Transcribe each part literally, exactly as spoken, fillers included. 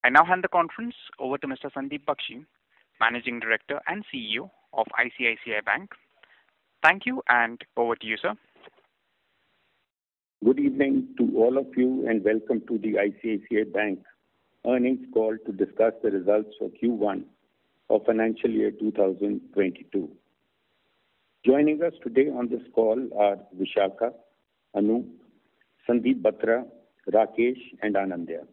I now hand the conference over to Mister Sandeep Bakhshi, Managing Director and C E O of I C I C I Bank. Thank you, and over to you, sir. Good evening to all of you, and welcome to the I C I C I Bank earnings call to discuss the results for Q one of financial year two thousand twenty-two. Joining us today on this call are Vishakha, Anup, Sandeep Batra, Rakesh, and Anandya.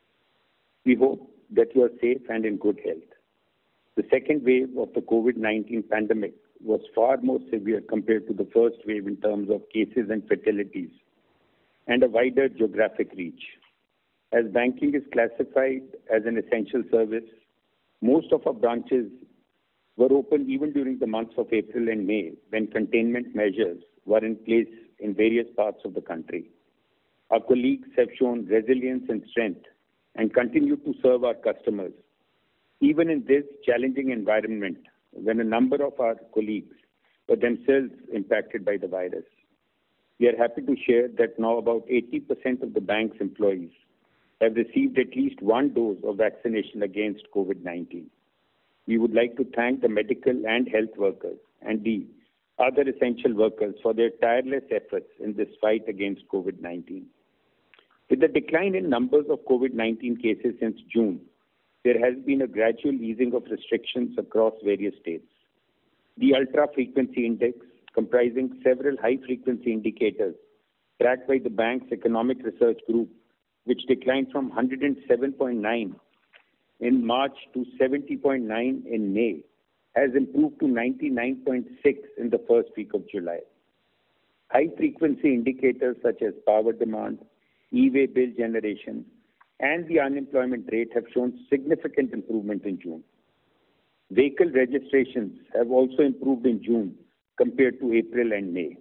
We hope that you are safe and in good health. The second wave of the COVID nineteen pandemic was far more severe compared to the first wave in terms of cases and fatalities, and a wider geographic reach. As banking is classified as an essential service, most of our branches were open even during the months of April and May, when containment measures were in place in various parts of the country. Our colleagues have shown resilience and strength and continue to serve our customers, even in this challenging environment when a number of our colleagues were themselves impacted by the virus. We are happy to share that now about eighty percent of the bank's employees have received at least one dose of vaccination against COVID nineteen. We would like to thank the medical and health workers and the other essential workers for their tireless efforts in this fight against COVID nineteen. With the decline in numbers of COVID nineteen cases since June, there has been a gradual easing of restrictions across various states. The ultra-frequency index, comprising several high-frequency indicators tracked by the bank's economic research group, which declined from one hundred seven point nine in March to seventy point nine in May, has improved to ninety-nine point six in the first week of July. High-frequency indicators such as power demand, e-way bill generation, and the unemployment rate have shown significant improvement in June. Vehicle registrations have also improved in June compared to April and May.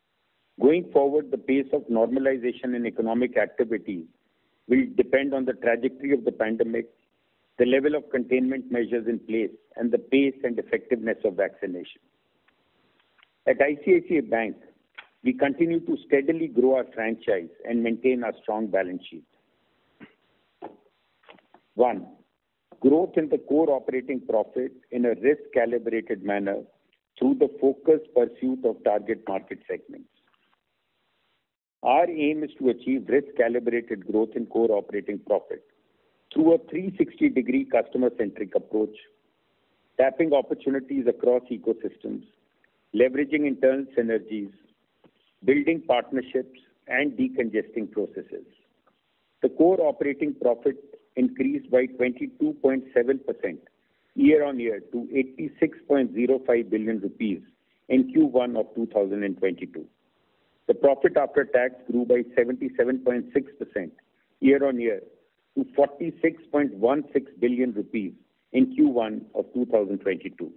Going forward, the pace of normalization in economic activities will depend on the trajectory of the pandemic, the level of containment measures in place, and the pace and effectiveness of vaccination. At I C I C I Bank, we continue to steadily grow our franchise and maintain our strong balance sheet. One, growth in the core operating profit in a risk-calibrated manner through the focused pursuit of target market segments. Our aim is to achieve risk-calibrated growth in core operating profit through a three hundred sixty degree customer-centric approach, tapping opportunities across ecosystems, leveraging internal synergies, building partnerships, and decongesting processes. The core operating profit increased by twenty-two point seven percent year-on-year to eighty-six point zero five billion rupees in Q one of two thousand twenty-two. The profit after tax grew by seventy-seven point six percent year-on-year to forty-six point one six billion rupees in Q one of two thousand twenty-two.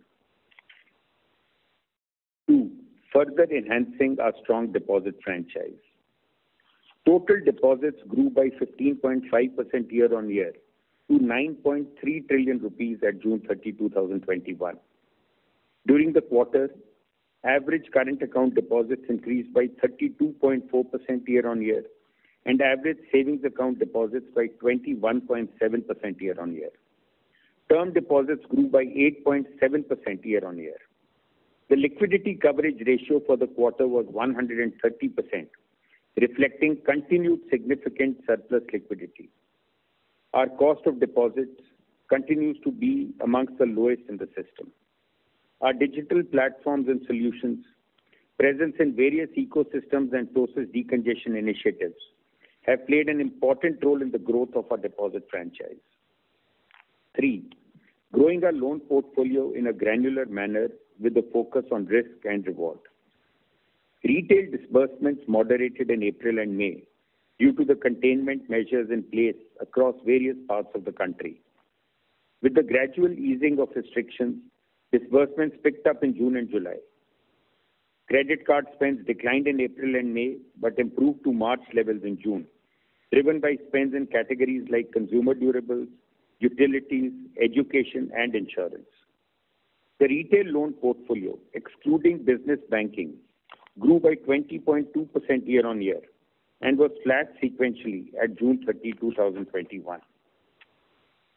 Two, further enhancing our strong deposit franchise. Total deposits grew by fifteen point five percent year-on-year to nine point three trillion rupees at June thirtieth, two thousand twenty-one. During the quarter, average current account deposits increased by thirty-two point four percent year-on-year and average savings account deposits by twenty-one point seven percent year-on-year. Term deposits grew by eight point seven percent year-on-year. The liquidity coverage ratio for the quarter was one hundred thirty percent, reflecting continued significant surplus liquidity. Our cost of deposits continues to be amongst the lowest in the system. Our digital platforms and solutions, presence in various ecosystems and process decongestion initiatives have played an important role in the growth of our deposit franchise. Three, growing our loan portfolio in a granular manner with a focus on risk and reward. Retail disbursements moderated in April and May due to the containment measures in place across various parts of the country. With the gradual easing of restrictions, disbursements picked up in June and July. Credit card spends declined in April and May but improved to March levels in June, driven by spends in categories like consumer durables, utilities, education, and insurance. The retail loan portfolio, excluding business banking, grew by twenty point two percent year-on-year and was flat sequentially at June thirtieth, two thousand twenty-one.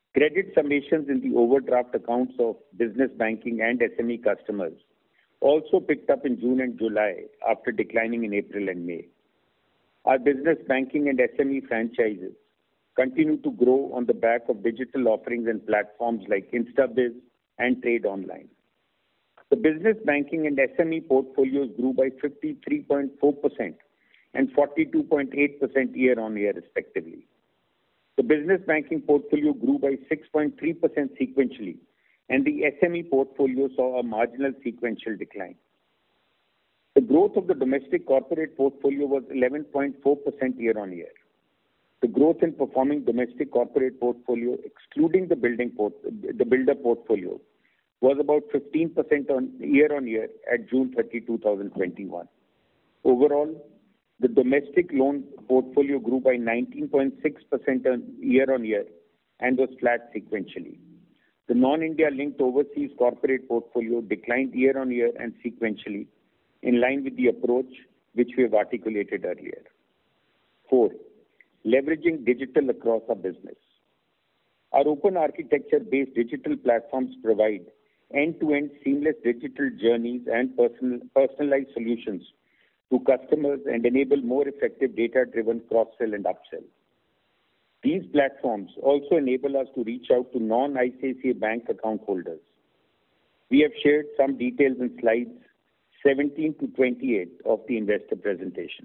Credit summations in the overdraft accounts of business banking and S M E customers also picked up in June and July after declining in April and May. Our business banking and S M E franchises continue to grow on the back of digital offerings and platforms like InstaBiz and Trade Online. The business banking and S M E portfolios grew by fifty-three point four percent and forty-two point eight percent year-on-year respectively. The business banking portfolio grew by six point three percent sequentially, and the S M E portfolio saw a marginal sequential decline. The growth of the domestic corporate portfolio was eleven point four percent year-on-year. The growth in performing domestic corporate portfolio, excluding the building port, the builder portfolio, was about fifteen percent on year-on-year at June thirtieth, twenty twenty-one. Overall, the domestic loan portfolio grew by nineteen point six percent year-on-year and was flat sequentially. The non-India linked overseas corporate portfolio declined year-on-year and sequentially, in line with the approach which we have articulated earlier. Four, leveraging digital across our business. Our open architecture-based digital platforms provide end-to-end seamless digital journeys and personal, personalized solutions to customers and enable more effective data-driven cross-sell and upsell. These platforms also enable us to reach out to non-I C I C I Bank account holders. We have shared some details in slides seventeen to twenty-eight of the investor presentation.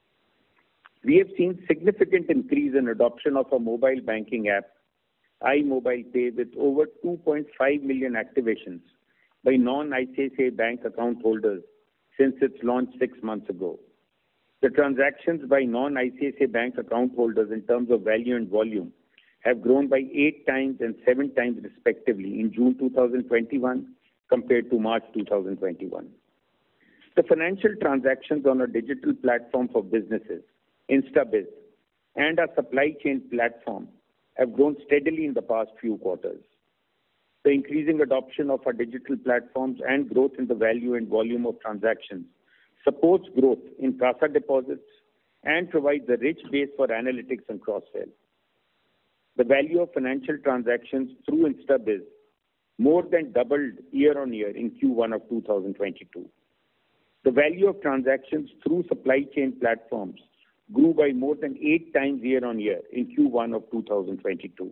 We have seen significant increase in adoption of our mobile banking app, iMobile Pay, with over two point five million activations by non-I C I C I Bank account holders since its launch six months ago. The transactions by non-I C I C I Bank account holders in terms of value and volume have grown by eight times and seven times respectively in June twenty twenty-one compared to March twenty twenty-one. The financial transactions on our digital platform for businesses, InstaBiz, and our supply chain platform have grown steadily in the past few quarters. The increasing adoption of our digital platforms and growth in the value and volume of transactions supports growth in CASA deposits and provides a rich base for analytics and cross-sell. The value of financial transactions through InstaBiz more than doubled year-on-year in Q one of twenty twenty-two. The value of transactions through supply chain platforms grew by more than eight times year-on-year in Q one of twenty twenty-two.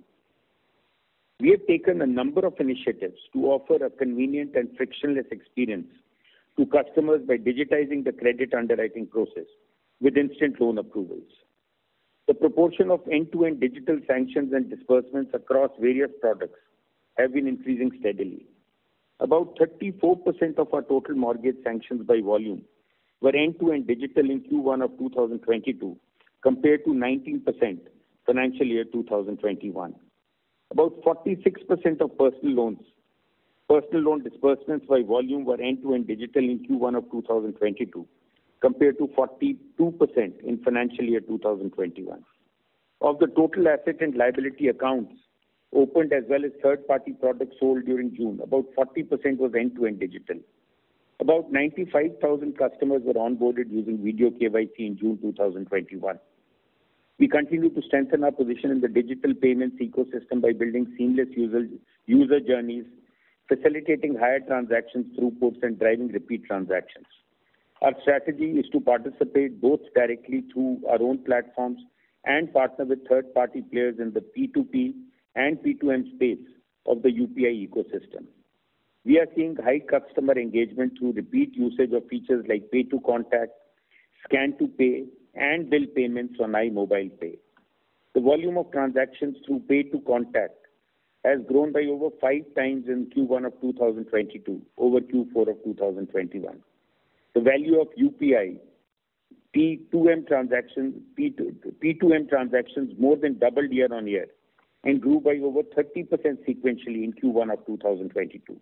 We have taken a number of initiatives to offer a convenient and frictionless experience to customers by digitizing the credit underwriting process with instant loan approvals. The proportion of end-to-end digital sanctions and disbursements across various products have been increasing steadily. About thirty-four percent of our total mortgage sanctions by volume were end-to-end digital in Q one of twenty twenty-two compared to nineteen percent financial year twenty twenty-one. About forty-six percent of personal loans, personal loan disbursements by volume were end-to-end digital in Q one of twenty twenty-two compared to forty-two percent in financial year twenty twenty-one. Of the total asset and liability accounts opened as well as third-party products sold during June, about forty percent was end-to-end digital. About ninety-five thousand customers were onboarded using video K Y C in June twenty twenty-one. We continue to strengthen our position in the digital payments ecosystem by building seamless user, user journeys, facilitating higher transactions throughputs, and driving repeat transactions. Our strategy is to participate both directly through our own platforms and partner with third-party players in the P two P and P two M space of the U P I ecosystem. We are seeing high customer engagement through repeat usage of features like Pay to Contact, Scan to Pay, and bill payments on iMobile Pay. The volume of transactions through Pay to Contact has grown by over five times in Q one of twenty twenty-two over Q four of twenty twenty-one. The value of U P I P two M transactions, P two M transactions more than doubled year on year and grew by over thirty percent sequentially in Q one of twenty twenty-two.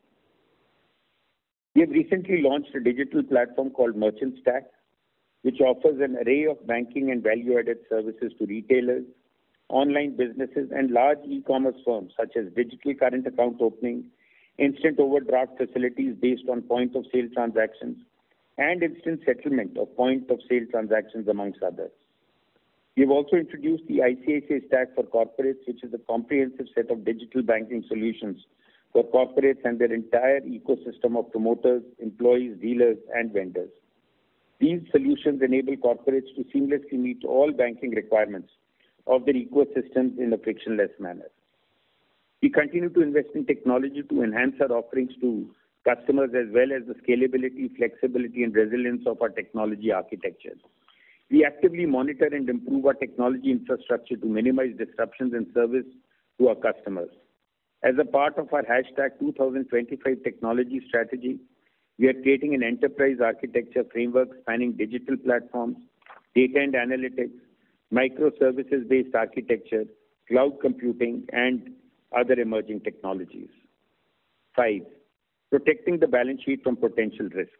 We have recently launched a digital platform called Merchant Stack, which offers an array of banking and value-added services to retailers, online businesses, and large e-commerce firms such as digital current account opening, instant overdraft facilities based on point-of-sale transactions, and instant settlement of point-of-sale transactions, amongst others. We have also introduced the I C I C I Stack for Corporates, which is a comprehensive set of digital banking solutions for corporates and their entire ecosystem of promoters, employees, dealers, and vendors. These solutions enable corporates to seamlessly meet all banking requirements of their ecosystems in a frictionless manner. We continue to invest in technology to enhance our offerings to customers as well as the scalability, flexibility, and resilience of our technology architecture. We actively monitor and improve our technology infrastructure to minimize disruptions in service to our customers. As a part of our hashtag twenty twenty-five technology strategy, we are creating an enterprise architecture framework spanning digital platforms, data and analytics, microservices-based architecture, cloud computing, and other emerging technologies. Five, protecting the balance sheet from potential risks.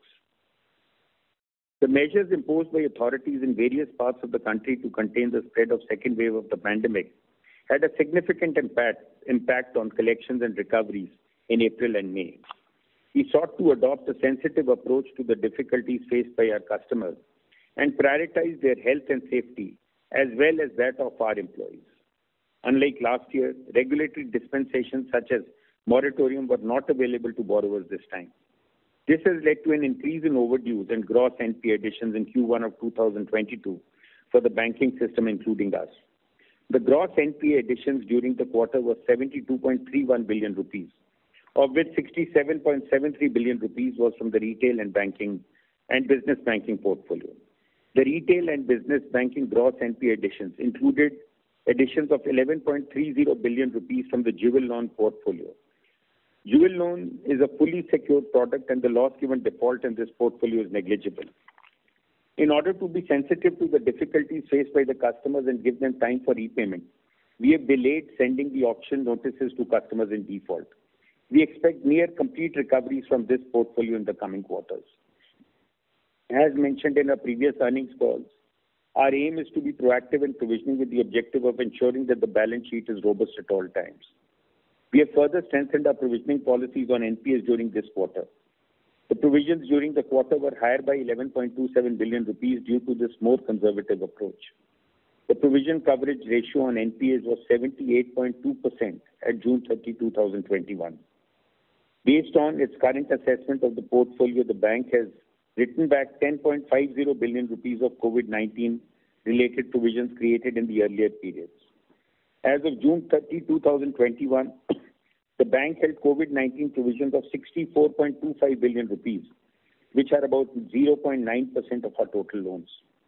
The measures imposed by authorities in various parts of the country to contain the spread of second wave of the pandemic had a significant impact, impact on collections and recoveries in April and May. We sought to adopt a sensitive approach to the difficulties faced by our customers and prioritize their health and safety as well as that of our employees. Unlike last year, regulatory dispensations such as moratorium were not available to borrowers this time. This has led to an increase in overdues and gross N P A additions in Q one of two thousand twenty-two for the banking system, including us. The gross N P A additions during the quarter was seventy-two point three one billion rupees, of which sixty-seven point seven three billion rupees was from the retail and banking and business banking portfolio. The retail and business banking gross N P A additions included additions of eleven point three zero billion rupees from the jewel loan portfolio. Jewel loan is a fully secured product and the loss given default in this portfolio is negligible. In order to be sensitive to the difficulties faced by the customers and give them time for repayment, we have delayed sending the auction notices to customers in default. We expect near complete recoveries from this portfolio in the coming quarters. As mentioned in our previous earnings calls, our aim is to be proactive in provisioning with the objective of ensuring that the balance sheet is robust at all times. We have further strengthened our provisioning policies on N P As during this quarter. The provisions during the quarter were higher by eleven point two seven billion rupees due to this more conservative approach. The provision coverage ratio on N P As was seventy-eight point two percent at June thirtieth, two thousand twenty-one. Based on its current assessment of the portfolio, the bank has written back ten point five zero billion rupees of COVID nineteen related provisions created in the earlier periods. As of June thirtieth, two thousand twenty-one, the bank held COVID nineteen provisions of sixty-four point two five billion rupees, which are about zero point nine percent of our total loans.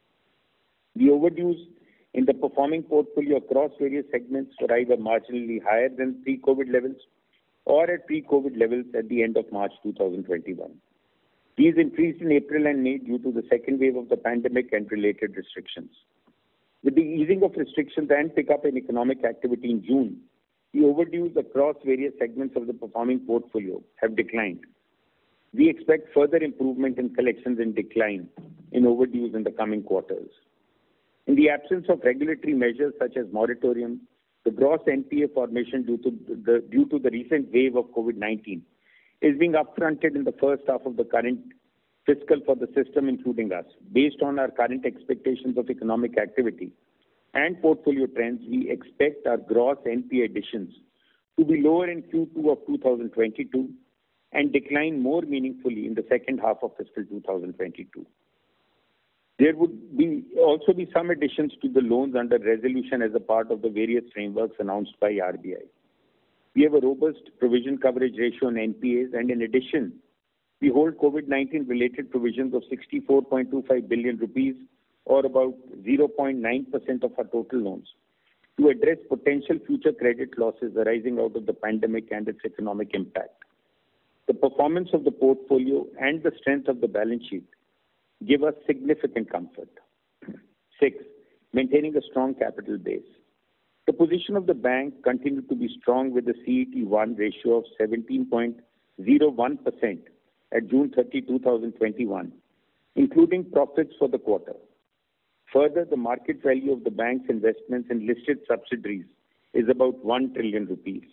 The overdues in the performing portfolio across various segments were either marginally higher than pre-COVID levels or at pre-COVID levels at the end of March two thousand twenty-one. These increased in April and May due to the second wave of the pandemic and related restrictions. With the easing of restrictions and pickup in economic activity in June, the overdues across various segments of the performing portfolio have declined. We expect further improvement in collections and decline in overdues in the coming quarters. In the absence of regulatory measures such as moratorium, the gross N P A formation due to the, due to the recent wave of COVID nineteen is being upfronted in the first half of the current fiscal for the system, including us. Based on our current expectations of economic activity and portfolio trends, we expect our gross N P A additions to be lower in Q two of two thousand twenty-two and decline more meaningfully in the second half of fiscal two thousand twenty-two. There would be also be some additions to the loans under resolution as a part of the various frameworks announced by R B I. We have a robust provision coverage ratio on N P As, and in addition, we hold COVID nineteen related provisions of sixty-four point two five billion rupees or about zero point nine percent of our total loans to address potential future credit losses arising out of the pandemic and its economic impact. The performance of the portfolio and the strength of the balance sheet give us significant comfort. Six, maintaining a strong capital base. The position of the bank continued to be strong with a C E T one ratio of seventeen point zero one percent at June thirtieth, two thousand twenty-one, including profits for the quarter. Further, the market value of the bank's investments in listed subsidiaries is about one trillion rupees.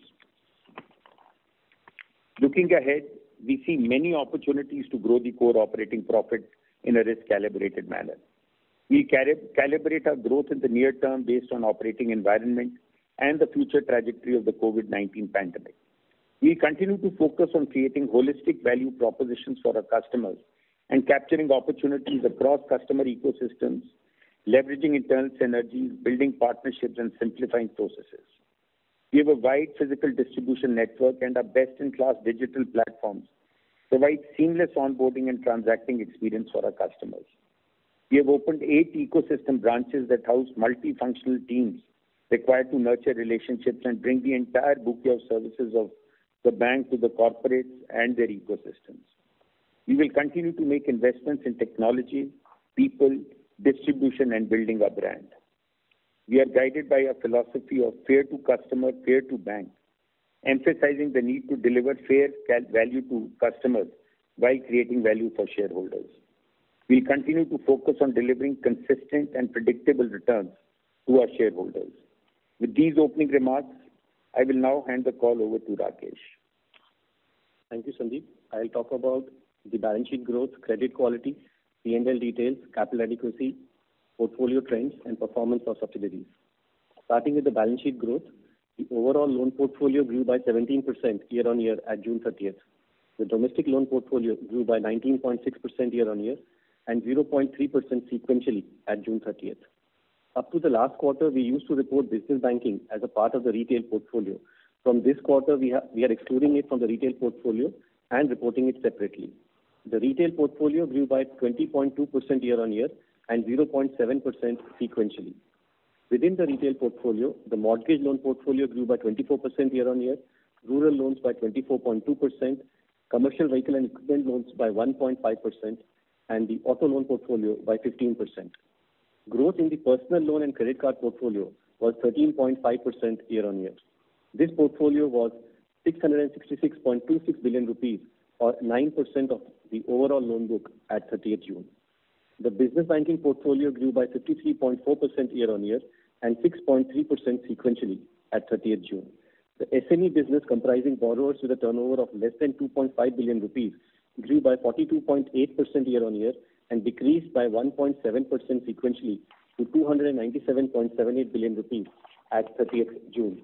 Looking ahead, we see many opportunities to grow the core operating profit in a risk-calibrated manner. We calibrate our growth in the near term based on operating environment and the future trajectory of the COVID nineteen pandemic. We continue to focus on creating holistic value propositions for our customers and capturing opportunities across customer ecosystems, leveraging internal synergies, building partnerships, and simplifying processes. We have a wide physical distribution network, and our best-in-class digital platforms provide seamless onboarding and transacting experience for our customers. We have opened eight ecosystem branches that house multifunctional teams required to nurture relationships and bring the entire bouquet of services of the bank to the corporates and their ecosystems. We will continue to make investments in technology, people, distribution, and building our brand. We are guided by a philosophy of fair to customer, fair to bank, emphasizing the need to deliver fair value to customers while creating value for shareholders. We'll continue to focus on delivering consistent and predictable returns to our shareholders. With these opening remarks, I will now hand the call over to Rakesh. Thank you, Sandeep. I'll talk about the balance sheet growth, credit quality, P and L details, capital adequacy, portfolio trends, and performance of subsidiaries. Starting with the balance sheet growth, the overall loan portfolio grew by seventeen percent year-on-year at June thirtieth. The domestic loan portfolio grew by nineteen point six percent year-on-year and zero point three percent sequentially at June thirtieth. Up to the last quarter, we used to report business banking as a part of the retail portfolio. From this quarter, we, ha- we are excluding it from the retail portfolio and reporting it separately. The retail portfolio grew by twenty point two percent year-on-year and zero point seven percent sequentially. Within the retail portfolio, the mortgage loan portfolio grew by twenty-four percent year-on-year, rural loans by twenty-four point two percent, commercial vehicle and equipment loans by one point five percent, and the auto loan portfolio by fifteen percent. Growth in the personal loan and credit card portfolio was thirteen point five percent year-on-year. This portfolio was six hundred sixty-six point two six billion rupees, or nine percent of the overall loan book at thirtieth June. The business banking portfolio grew by fifty-three point four percent year-on-year and six point three percent sequentially at thirtieth June. The S M E business, comprising borrowers with a turnover of less than two point five billion rupees, grew by forty-two point eight percent year-on-year and decreased by one point seven percent sequentially to two hundred ninety-seven point seven eight billion rupees at thirtieth June.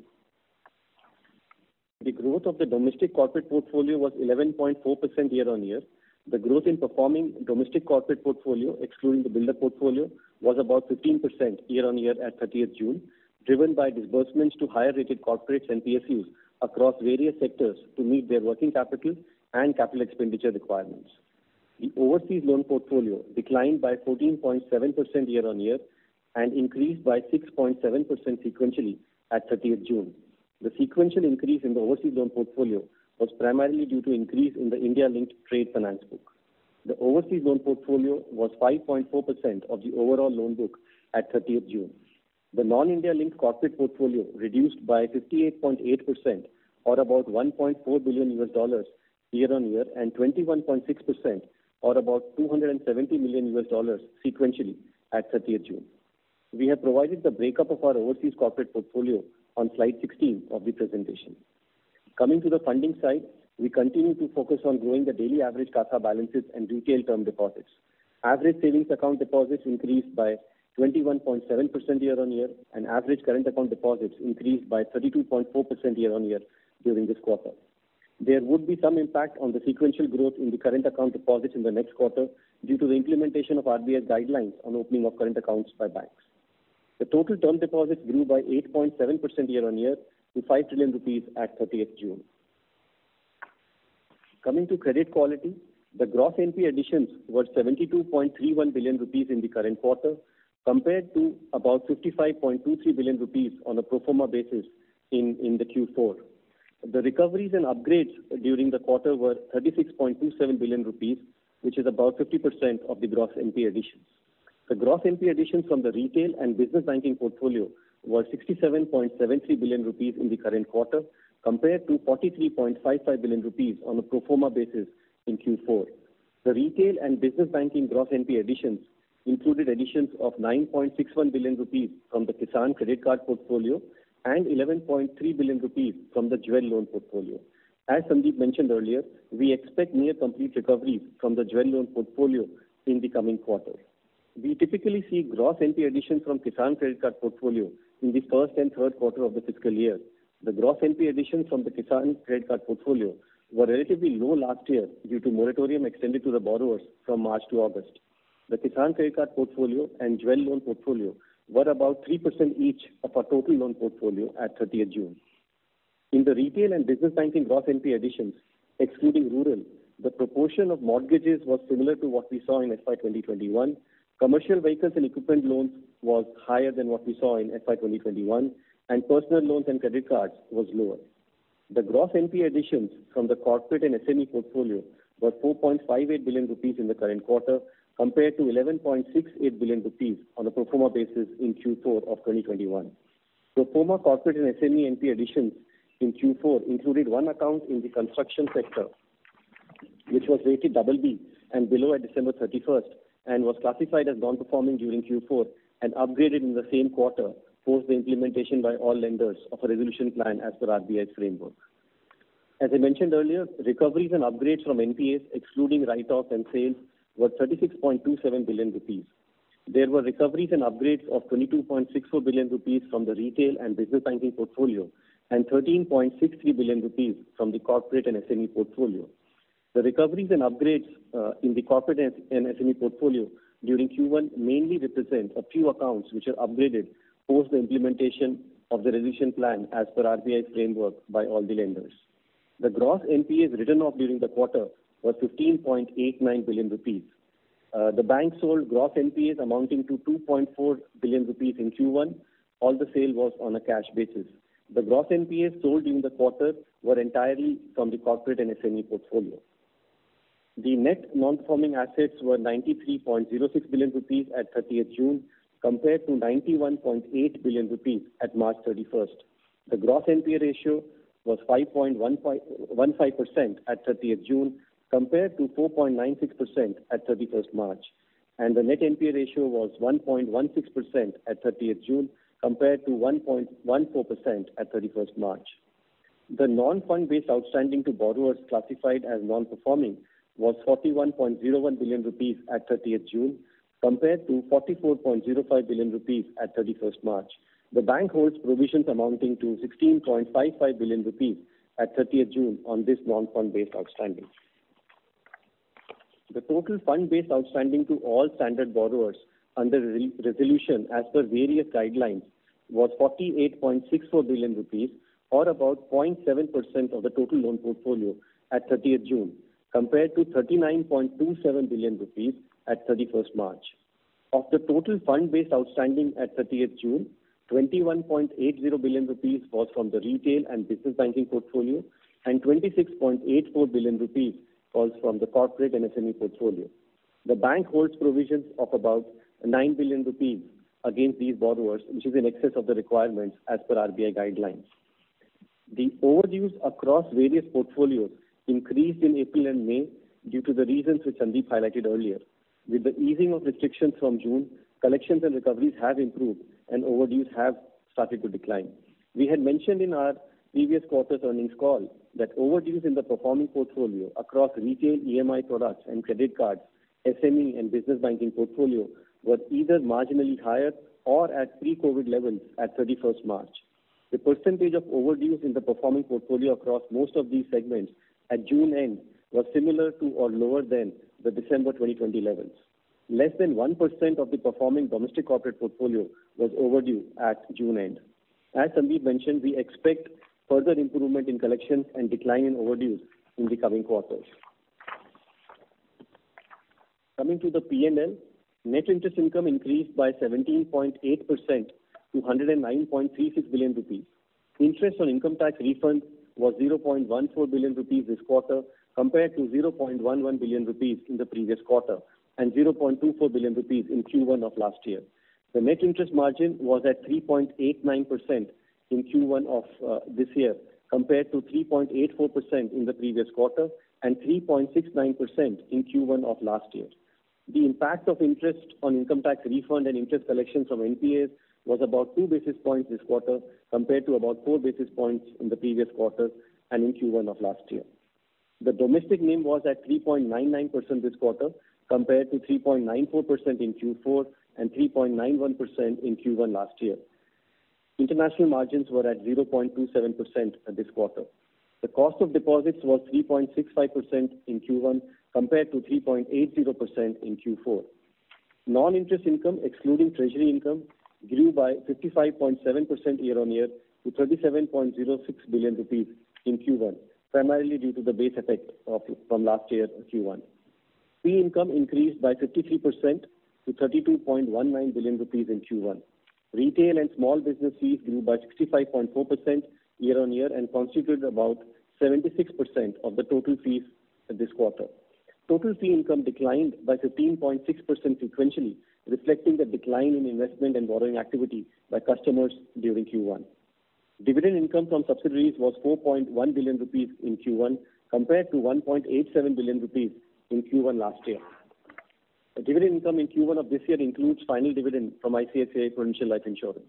The growth of the domestic corporate portfolio was eleven point four percent year-on-year. The growth in performing domestic corporate portfolio, excluding the builder portfolio, was about fifteen percent year-on-year at thirtieth June, driven by disbursements to higher-rated corporates and P S Us across various sectors to meet their working capital and capital expenditure requirements. The overseas loan portfolio declined by fourteen point seven percent year-on-year and increased by six point seven percent sequentially at thirtieth June. The sequential increase in the overseas loan portfolio was primarily due to increase in the India-linked trade finance book. The overseas loan portfolio was five point four percent of the overall loan book at thirtieth June. The non-India linked corporate portfolio reduced by fifty-eight point eight percent, or about one point four billion U S dollars year-on-year, and twenty-one point six percent, or about two hundred seventy million U S dollars sequentially at thirtieth June. We have provided the breakup of our overseas corporate portfolio on slide sixteen of the presentation. Coming to the funding side, we continue to focus on growing the daily average CASA balances and retail term deposits. Average savings account deposits increased by twenty-one point seven percent year-on-year, and average current account deposits increased by thirty-two point four percent year-on-year during this quarter. There would be some impact on the sequential growth in the current account deposits in the next quarter due to the implementation of R B I guidelines on opening of current accounts by banks. The total term deposits grew by eight point seven percent year-on-year to five trillion rupees at thirtieth June. Coming to credit quality, the gross N P A additions were seventy-two point three one billion rupees in the current quarter, compared to about fifty-five point two three billion rupees on a pro forma basis in, in the Q four. The recoveries and upgrades during the quarter were thirty-six point two seven billion rupees, which is about fifty percent of the gross N P A additions. The gross N P A additions from the retail and business banking portfolio were sixty-seven point seven three billion rupees in the current quarter, compared to forty-three point five five billion rupees on a pro forma basis in Q four. The retail and business banking gross N P A additions included additions of nine point six one billion rupees from the Kisan credit card portfolio and eleven point three billion rupees from the jewel loan portfolio. As Sandeep mentioned earlier, we expect near complete recoveries from the jewel loan portfolio in the coming quarter. We typically see gross N P A additions from Kisan Credit Card portfolio in the first and third quarter of the fiscal year. The gross N P A additions from the Kisan Credit Card portfolio were relatively low last year due to moratorium extended to the borrowers from March to August. The Kisan Credit Card portfolio and Jewel loan portfolio were about three percent each of our total loan portfolio at thirtieth June. In the retail and business banking gross N P A additions, excluding rural, the proportion of mortgages was similar to what we saw in F Y twenty twenty-one. Commercial vehicles and equipment loans was higher than what we saw in F Y twenty twenty-one, and personal loans and credit cards was lower. The gross N P A additions from the corporate and S M E portfolio were four point five eight billion rupees in the current quarter, compared to eleven point six eight billion rupees on a pro forma basis in Q four of twenty twenty-one. Pro forma corporate and S M E N P A additions in Q four included one account in the construction sector, which was rated double B and below at December thirty-first, and was classified as non-performing during Q four and upgraded in the same quarter post the implementation by all lenders of a resolution plan as per R B I's framework. As I mentioned earlier, recoveries and upgrades from N P As, excluding write-offs and sales, were thirty-six point two seven billion rupees. There were recoveries and upgrades of twenty-two point six four billion rupees from the retail and business banking portfolio and thirteen point six three billion rupees from the corporate and S M E portfolio. The recoveries and upgrades uh, in the corporate and S M E portfolio during Q one mainly represent a few accounts which are upgraded post the implementation of the resolution plan as per R B I's framework by all the lenders. The gross N P As written off during the quarter was fifteen point eight nine billion rupees. Uh, the bank sold gross N P As amounting to two point four billion rupees in Q one. All the sale was on a cash basis. The gross N P As sold during the quarter were entirely from the corporate and S M E portfolio. The net non-performing assets were ninety-three point zero six billion rupees at thirtieth June compared to ninety-one point eight billion rupees at March thirty-first. The gross N P A ratio was five point one five percent at thirtieth June compared to four point nine six percent at thirty-first March. And the net N P A ratio was one point one six percent at thirtieth June compared to one point one four percent at thirty-first March. The non-fund based outstanding to borrowers classified as non-performing was forty-one point zero one billion rupees at thirtieth June compared to forty-four point zero five billion rupees at thirty-first March. The bank holds provisions amounting to sixteen point five five billion rupees at thirtieth June on this non-fund based outstanding. The total fund-based outstanding to all standard borrowers under re- resolution as per various guidelines was forty-eight point six four billion rupees, or about zero point seven percent of the total loan portfolio at thirtieth June, compared to thirty-nine point two seven billion rupees at thirty-first March. Of the total fund-based outstanding at thirtieth June, twenty-one point eight zero billion rupees was from the retail and business banking portfolio, and twenty-six point eight four billion rupees was from the corporate and S M E portfolio. The bank holds provisions of about nine billion rupees against these borrowers, which is in excess of the requirements as per R B I guidelines. The overdues across various portfolios increased in April and May due to the reasons which Sandeep highlighted earlier. With the easing of restrictions from June, collections and recoveries have improved and overdues have started to decline. We had mentioned in our previous quarter's earnings call that overdues in the performing portfolio across retail E M I products and credit cards, S M E and business banking portfolio were either marginally higher or at pre-COVID levels at thirty-first March. The percentage of overdues in the performing portfolio across most of these segments at June end was similar to or lower than the December twenty twenty levels. Less than one percent of the performing domestic corporate portfolio was overdue at June end. As Sandeep mentioned, we expect further improvement in collections and decline in overdues in the coming quarters. Coming to the P and L, net interest income increased by seventeen point eight percent to one hundred nine point three six billion rupees. Interest on income tax refund was zero point one four billion rupees this quarter compared to zero point one one billion rupees in the previous quarter and zero point two four billion rupees in Q one of last year. The net interest margin was at three point eight nine percent in Q one of uh, this year compared to three point eight four percent in the previous quarter and three point six nine percent in Q one of last year. The impact of interest on income tax refund and interest collections from N P As was about two basis points this quarter compared to about four basis points in the previous quarter and in Q one of last year. The domestic N I M was at three point nine nine percent this quarter compared to three point nine four percent in Q four and three point nine one percent in Q one last year. International margins were at zero point two seven percent this quarter. The cost of deposits was three point six five percent in Q one compared to three point eight zero percent in Q four. Non-interest income, excluding treasury income, grew by fifty-five point seven percent year-on-year to thirty-seven point zero six billion rupees in Q one, primarily due to the base effect of, from last year Q one. Fee income increased by fifty-three percent to thirty-two point one nine billion rupees in Q one. Retail and small business fees grew by sixty-five point four percent year-on-year and constituted about seventy-six percent of the total fees this quarter. Total fee income declined by fifteen point six percent sequentially, reflecting the decline in investment and borrowing activity by customers during Q one. Dividend income from subsidiaries was four point one billion rupees in Q one compared to one point eight seven billion rupees in Q one last year. The dividend income in Q one of this year includes final dividend from I C I C I Prudential Life Insurance.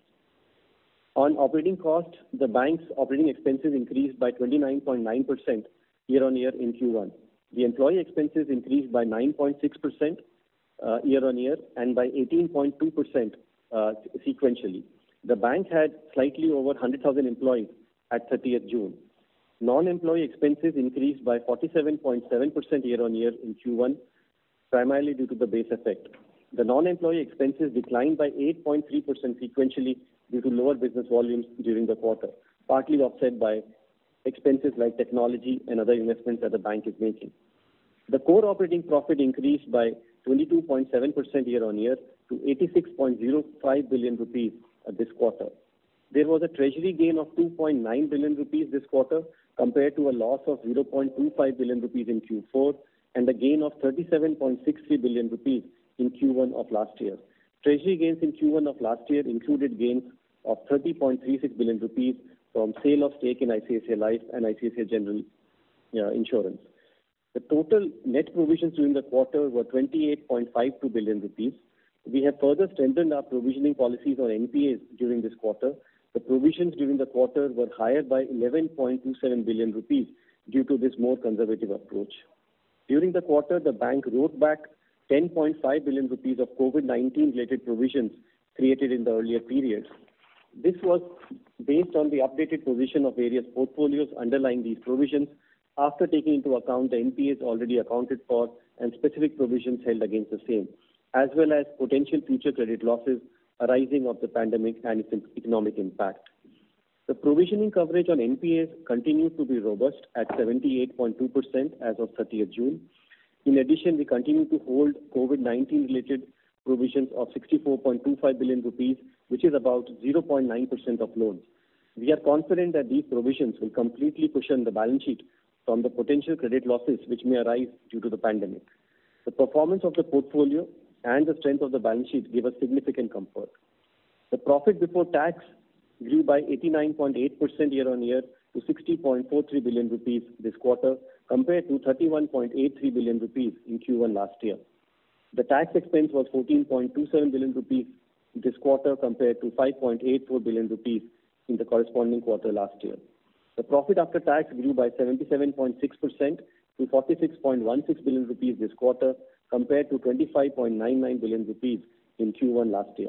On operating cost, the bank's operating expenses increased by twenty-nine point nine percent year-on-year in Q one. The employee expenses increased by nine point six percent uh, year-on-year and by eighteen point two percent uh, sequentially. The bank had slightly over one hundred thousand employees at thirtieth June. Non-employee expenses increased by forty-seven point seven percent year-on-year in Q one, primarily due to the base effect. The non-employee expenses declined by eight point three percent sequentially due to lower business volumes during the quarter, partly offset by expenses like technology and other investments that the bank is making. The core operating profit increased by twenty-two point seven percent year-on-year to eighty-six point zero five billion rupees this quarter. There was a treasury gain of two point nine billion rupees this quarter compared to a loss of zero point two five billion rupees in Q four and a gain of thirty-seven point six three billion rupees in Q one of last year. Treasury gains in Q one of last year included gains of thirty point three six billion rupees from sale of stake in I C I C I Life and I C I C I General uh, Insurance. The total net provisions during the quarter were twenty-eight point five two billion rupees. We have further strengthened our provisioning policies on N P As during this quarter. The provisions during the quarter were higher by eleven point two seven billion rupees due to this more conservative approach. During the quarter, the bank wrote back ten point five billion rupees of COVID nineteen related provisions created in the earlier periods. This was based on the updated position of various portfolios underlying these provisions after taking into account the N P As already accounted for and specific provisions held against the same, as well as potential future credit losses arising of the pandemic and its economic impact. The provisioning coverage on N P As continued to be robust at seventy-eight point two percent as of thirtieth June. In addition, we continue to hold COVID nineteen related provisions of sixty-four point two five billion rupees, which is about zero point nine percent of loans. We are confident that these provisions will completely cushion the balance sheet from the potential credit losses which may arise due to the pandemic. The performance of the portfolio and the strength of the balance sheet give us significant comfort. The profit before tax grew by eighty-nine point eight percent year-on-year to sixty point four three billion rupees this quarter compared to thirty-one point eight three billion rupees in Q one last year. The tax expense was fourteen point two seven billion rupees this quarter compared to five point eight four billion rupees in the corresponding quarter last year. The profit after tax grew by seventy-seven point six percent to forty-six point one six billion rupees this quarter compared to twenty-five point nine nine billion rupees in Q one last year.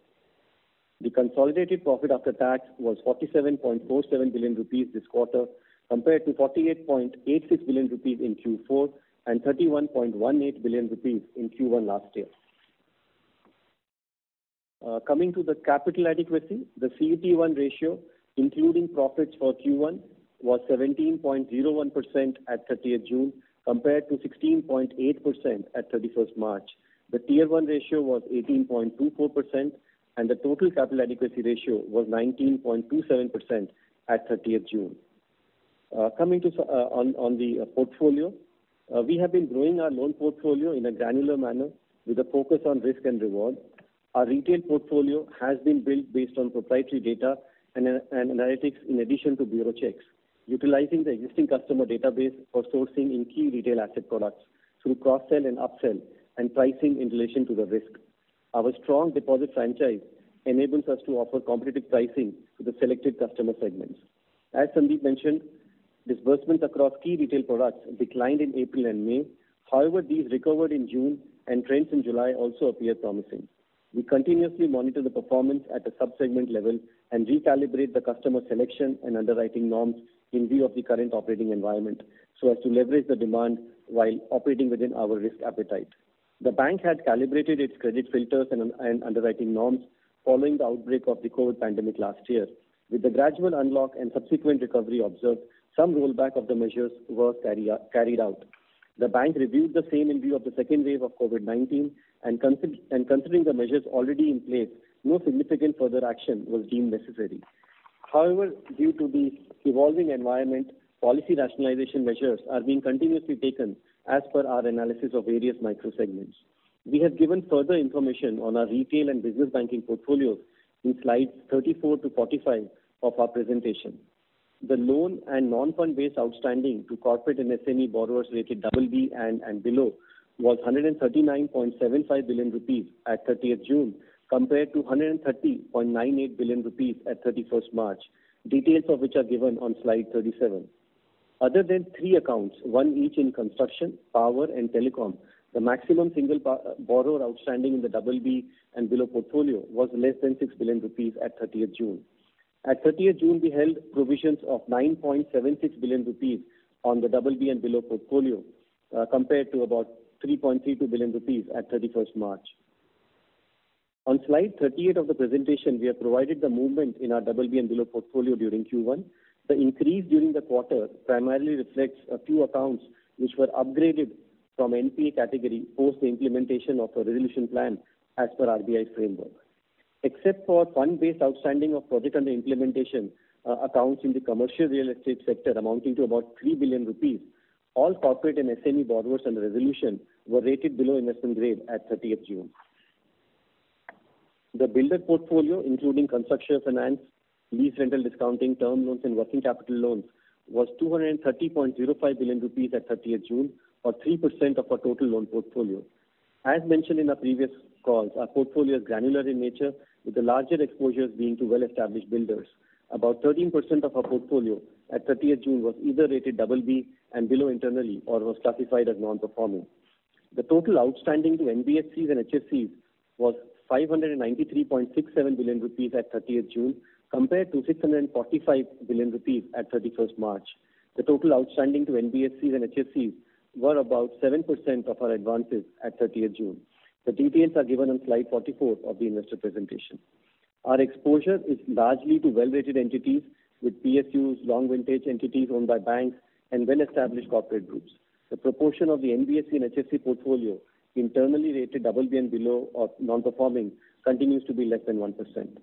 The consolidated profit after tax was forty-seven point four seven billion rupees this quarter compared to forty-eight point eight six billion rupees in Q four and thirty-one point one eight billion rupees in Q one last year. Uh, coming to the capital adequacy, the C E T one ratio, including profits for Q one, was seventeen point zero one percent at thirtieth June compared to sixteen point eight percent at thirty-first March. The Tier one ratio was eighteen point two four percent and the total capital adequacy ratio was nineteen point two seven percent at thirtieth June. Uh, coming to uh, on, on the uh, portfolio, uh, we have been growing our loan portfolio in a granular manner with a focus on risk and reward. Our retail portfolio has been built based on proprietary data and, uh, and analytics in addition to bureau checks, utilizing the existing customer database for sourcing in key retail asset products through cross-sell and upsell and pricing in relation to the risk. Our strong deposit franchise enables us to offer competitive pricing to the selected customer segments. As Sandeep mentioned, disbursements across key retail products declined in April and May. However, these recovered in June and trends in July also appear promising. We continuously monitor the performance at a sub-segment level and recalibrate the customer selection and underwriting norms in view of the current operating environment so as to leverage the demand while operating within our risk appetite. The bank had calibrated its credit filters and, and underwriting norms following the outbreak of the COVID pandemic last year. With the gradual unlock and subsequent recovery observed, some rollback of the measures were carry, carried out. The bank reviewed the same in view of the second wave of COVID nineteen and, consider, and considering the measures already in place, no significant further action was deemed necessary. However, due to the evolving environment, policy rationalization measures are being continuously taken as per our analysis of various micro-segments. We have given further information on our retail and business banking portfolios in slides thirty-four to forty-five of our presentation. The loan and non-fund based outstanding to corporate and S M E borrowers rated double B and, and below was one hundred thirty-nine point seven five billion rupees at thirtieth June compared to one hundred thirty point nine eight billion rupees at thirty-first March, details of which are given on slide thirty-seven. Other than three accounts, one each in construction, power and telecom, the maximum single borrower outstanding in the double B and below portfolio was less than six billion rupees at thirtieth June. At thirtieth June, we held provisions of nine point seven six billion rupees on the double B and below portfolio uh, compared to about three point three two billion rupees at thirty-first March. On slide thirty-eight of the presentation, we have provided the movement in our double B and below portfolio during Q one. The increase during the quarter primarily reflects a few accounts which were upgraded from N P A category post the implementation of a resolution plan as per R B I framework. Except for fund-based outstanding of project under implementation uh, accounts in the commercial real estate sector amounting to about three billion rupees, all corporate and S M E borrowers under resolution were rated below investment grade at thirtieth June. The builder portfolio, including construction finance, lease rental discounting, term loans and working capital loans, was two hundred thirty point zero five billion rupees at thirtieth June, or three percent of our total loan portfolio. As mentioned in our previous calls, our portfolio is granular in nature, with the larger exposures being to well-established builders. About thirteen percent of our portfolio at thirtieth June was either rated double B and below internally or was classified as non-performing. The total outstanding to N B F Cs and H F Cs was five hundred ninety-three point six seven billion rupees at thirtieth June compared to six hundred forty-five billion rupees at thirty-first March. The total outstanding to N B F Cs and H F Cs were about seven percent of our advances at thirtieth June. The details are given on slide forty-four of the investor presentation. Our exposure is largely to well-rated entities with P S Us, long vintage entities owned by banks, and well-established corporate groups. The proportion of the N B F C and H F C portfolio internally rated double B and below or non-performing continues to be less than one percent.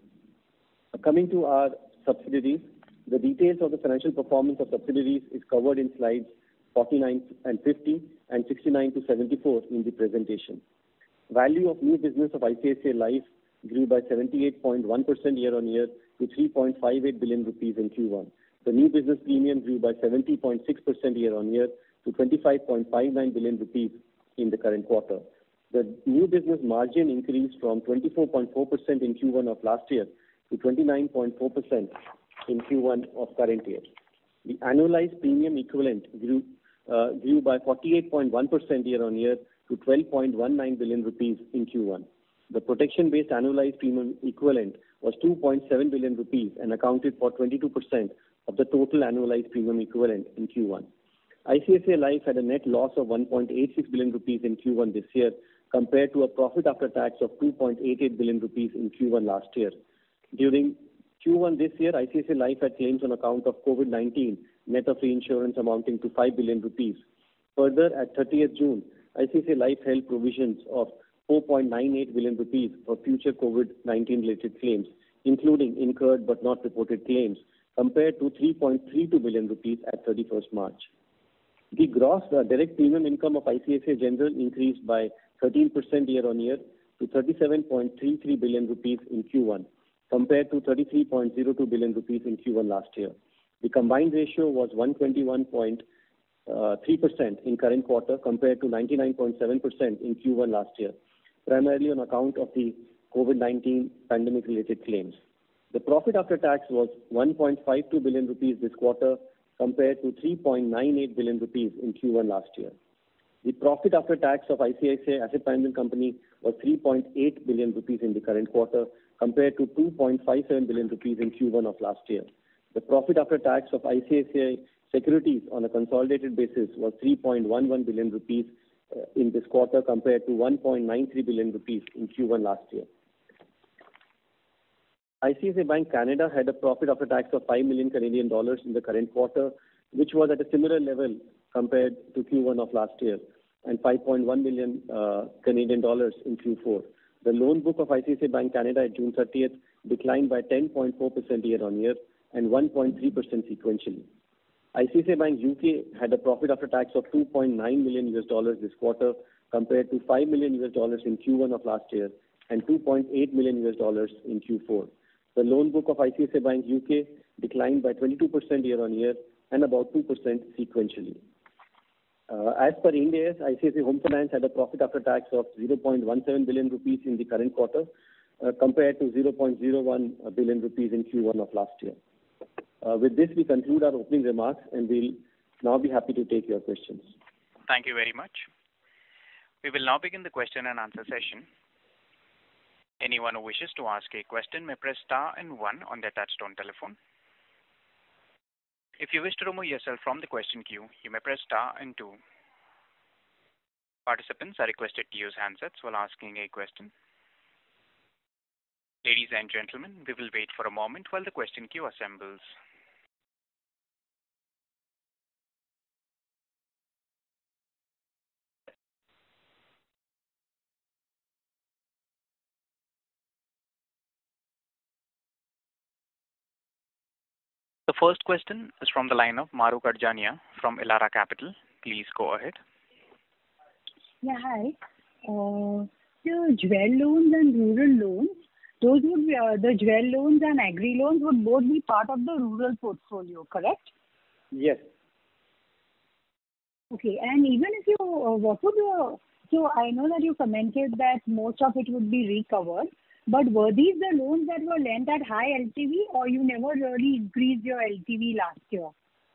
Coming to our subsidiaries, the details of the financial performance of subsidiaries is covered in slides forty-nine and fifty and sixty-nine to seventy-four in the presentation. Value of new business of I C I C I Life grew by seventy-eight point one percent year-on-year to three point five eight billion rupees in Q one. The new business premium grew by seventy point six percent year-on-year to twenty-five point five nine billion rupees in the current quarter. The new business margin increased from twenty-four point four percent in Q one of last year to twenty-nine point four percent in Q one of current year. The annualized premium equivalent grew, uh, grew by forty-eight point one percent year-on-year to twelve point one nine billion rupees in Q one. The protection-based annualized premium equivalent was two point seven billion rupees and accounted for twenty-two percent of the total annualized premium equivalent in Q one. I C I C I Life had a net loss of one point eight six billion rupees in Q one this year compared to a profit after tax of two point eight eight billion rupees in Q one last year. During Q one this year, I C I C I Life had claims on account of COVID nineteen, net of reinsurance amounting to five billion rupees. Further, at thirtieth June, I C I C I Life held provisions of four point nine eight billion rupees for future COVID nineteen related claims, including incurred but not reported claims, compared to three point three two billion rupees at thirty-first March. The gross uh, direct premium income of I C I C I General increased by thirteen percent year-on-year to thirty-seven point three three billion rupees in Q one, compared to thirty-three point zero two billion rupees in Q one last year. The combined ratio was one hundred twenty-one point three percent in current quarter compared to ninety-nine point seven percent in Q one last year, primarily on account of the COVID nineteen pandemic-related claims. The profit after tax was one point five two billion rupees this quarter compared to three point nine eight billion rupees in Q one last year. The profit after tax of I C I C I Asset Management Company was three point eight billion rupees in the current quarter compared to two point five seven billion rupees in Q one of last year. The profit after tax of I C I C I Securities on a consolidated basis was three point one one billion rupees uh, in this quarter compared to one point nine three billion rupees in Q one last year. I C I C I Bank Canada had a profit after tax of five million Canadian dollars in the current quarter, which was at a similar level compared to Q one of last year, and five point one million uh, Canadian dollars in Q four. The loan book of I C I C I Bank Canada at June thirtieth declined by ten point four percent year-on-year and one point three percent sequentially. I C I C I Bank U K had a profit after tax of two point nine million U S dollars this quarter compared to five million U S dollars in Q one of last year and two point eight million U S dollars in Q four. The loan book of I C I C I Bank U K declined by twenty-two percent year-on-year and about two percent sequentially. Uh, as per Ind AS, I C I C I Home Finance had a profit after tax of zero point one seven billion rupees in the current quarter uh, compared to zero point zero one billion rupees in Q one of last year. Uh, with this, we conclude our opening remarks and we'll now be happy to take your questions. Thank you very much. We will now begin the question and answer session. Anyone who wishes to ask a question may press star and one on their touchtone telephone. If you wish to remove yourself from the question queue, you may press star and two. Participants are requested to use handsets while asking a question. Ladies and gentlemen, we will wait for a moment while the question queue assembles. The first question is from the line of Mahrukh Adajania from Elara Capital. Please go ahead. Yeah, hi. Uh, the jewel loans and rural loans, those would be, uh, the jewel loans and agri loans would both be part of the rural portfolio, correct? Yes. Okay, and even if you, uh, what would you, so I know that you commented that most of it would be recovered, but were these the loans that were lent at high L T V or you never really increased your L T V last year?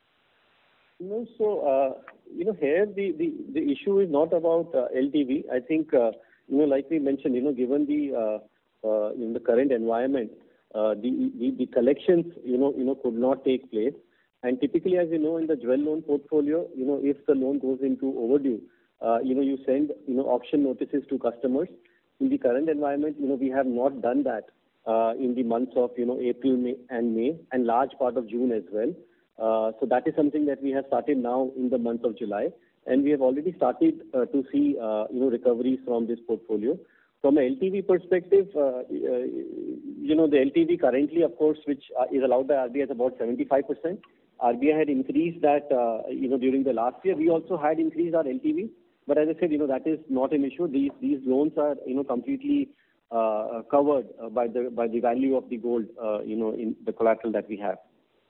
No, so, uh, you know, here the, the, the issue is not about uh, L T V. I think, uh, you know, like we mentioned, you know, given the, uh, uh, in the current environment, uh, the, the, the collections, you know, you know, could not take place. And typically, as you know, in the jewel loan portfolio, you know, if the loan goes into overdue, uh, you know, you send, you know, auction notices to customers. In the current environment, you know, we have not done that uh, in the months of, you know, April May and May and large part of June as well. Uh, so that is something that we have started now in the month of July. And we have already started uh, to see, uh, you know, recoveries from this portfolio. From an L T V perspective, uh, uh, you know, the L T V currently, of course, which uh, is allowed by R B I is about seventy-five percent. R B I had increased that, uh, you know, during the last year. We also had increased our L T V. But as I said, you know, that is not an issue. These these loans are, you know, completely uh, covered uh, by the by the value of the gold, uh, you know, in the collateral that we have.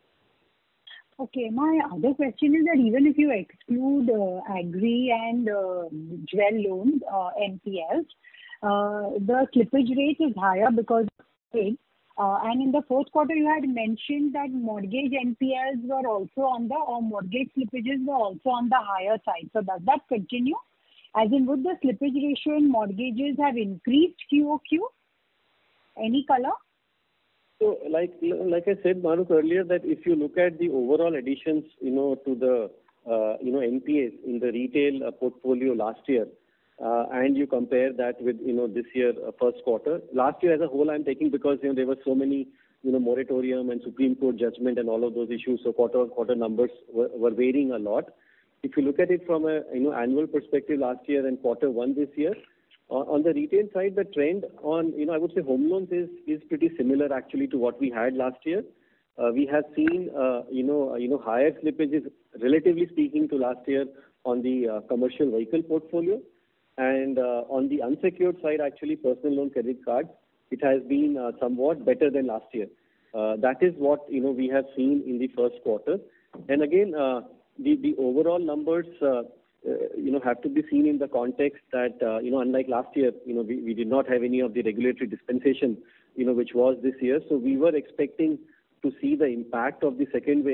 Okay, my other question is that even if you exclude uh, agri and uh, jewel loans, uh, N P Ls, uh, the slippage rate is higher because of it. Uh, and in the fourth quarter, you had mentioned that mortgage N P Ls were also on the, or mortgage slippages were also on the higher side. So does that continue? As in, would the slippage ratio in mortgages have increased Q O Q? Any color? So, like like I said, Mahrukh, earlier, that if you look at the overall additions, you know, to the, uh, you know, N P As in the retail uh, portfolio last year, uh, and you compare that with, you know, this year, uh, first quarter. Last year as a whole, I'm taking because, you know, there were so many, you know, moratorium and Supreme Court judgment and all of those issues. So quarter on quarter numbers were, were varying a lot. If you look at it from a, you know, annual perspective last year and quarter one this year, uh, on the retail side, the trend on, you know, I would say home loans is, is pretty similar actually to what we had last year. Uh, we have seen, uh, you know, uh, you know, higher slippages, relatively speaking, to last year on the uh, commercial vehicle portfolio. And uh, on the unsecured side, actually, personal loan credit cards, it has been uh, somewhat better than last year. Uh, that is what, you know, we have seen in the first quarter. And again, uh, the, the overall numbers, uh, uh, you know, have to be seen in the context that, uh, you know, unlike last year, you know, we, we did not have any of the regulatory dispensation, you know, which was this year. So we were expecting to see the impact of the second wave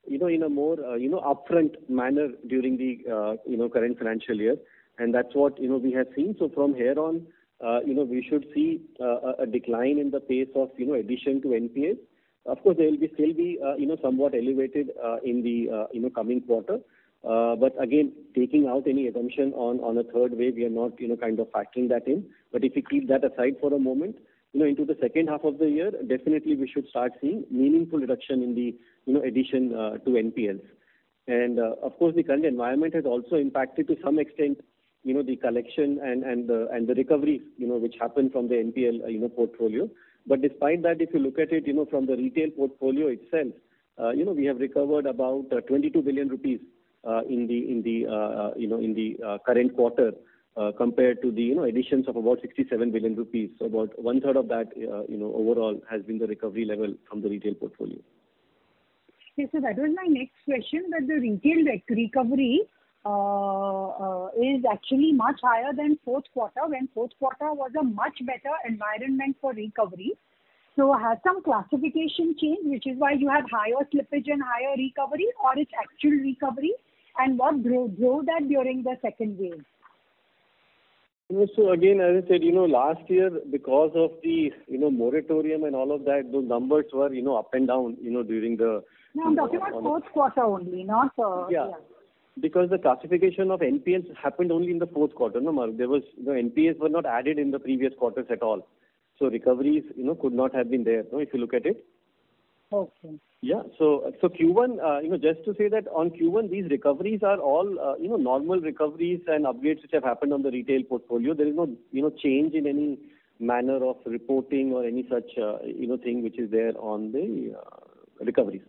you know, in a more, uh, you know, upfront manner during the, uh, you know, current financial year. And that's what, you know, we have seen. So from here on, uh, you know, we should see uh, a decline in the pace of, you know, addition to N P As. Of course, they will be still be, uh, you know, somewhat elevated uh, in the, uh, you know, coming quarter. Uh, but again, taking out any assumption on, on a third wave, we are not, you know, kind of factoring that in. But if we keep that aside for a moment, you know, into the second half of the year, definitely we should start seeing meaningful reduction in the, you know, addition uh, to N P Ls. And uh, of course, the current environment has also impacted to some extent, you know, the collection and and the and the recoveries, you know, which happen from the N P L, uh, you know, portfolio. But despite that, if you look at it, you know, from the retail portfolio itself, uh, you know, we have recovered about uh, twenty-two billion rupees uh, in the in the uh, you know in the uh, current quarter. Uh, compared to the, you know, additions of about sixty-seven billion rupees. So about one third of that, uh, you know, overall has been the recovery level from the retail portfolio. Okay, so that was my next question, that the retail rec- recovery uh, uh, is actually much higher than fourth quarter, when fourth quarter was a much better environment for recovery. So has some classification changed, which is why you have higher slippage and higher recovery, or it's actual recovery? And what drove, drove that during the second wave? So again, as I said, you know, last year, because of the, you know, moratorium and all of that, those numbers were, you know, up and down, you know, during the... No, I'm talking about fourth quarter only, not... Uh, yeah. yeah, because the classification of N P Ls happened only in the fourth quarter, no, Mark? There was, the N P As were not added in the previous quarters at all. So recoveries, you know, could not have been there, no, if you look at it. Okay. Yeah. So so Q one, uh, you know, just to say that on Q one, these recoveries are all, uh, you know, normal recoveries and upgrades which have happened on the retail portfolio. There is no, you know, change in any manner of reporting or any such, uh, you know, thing which is there on the uh, recoveries.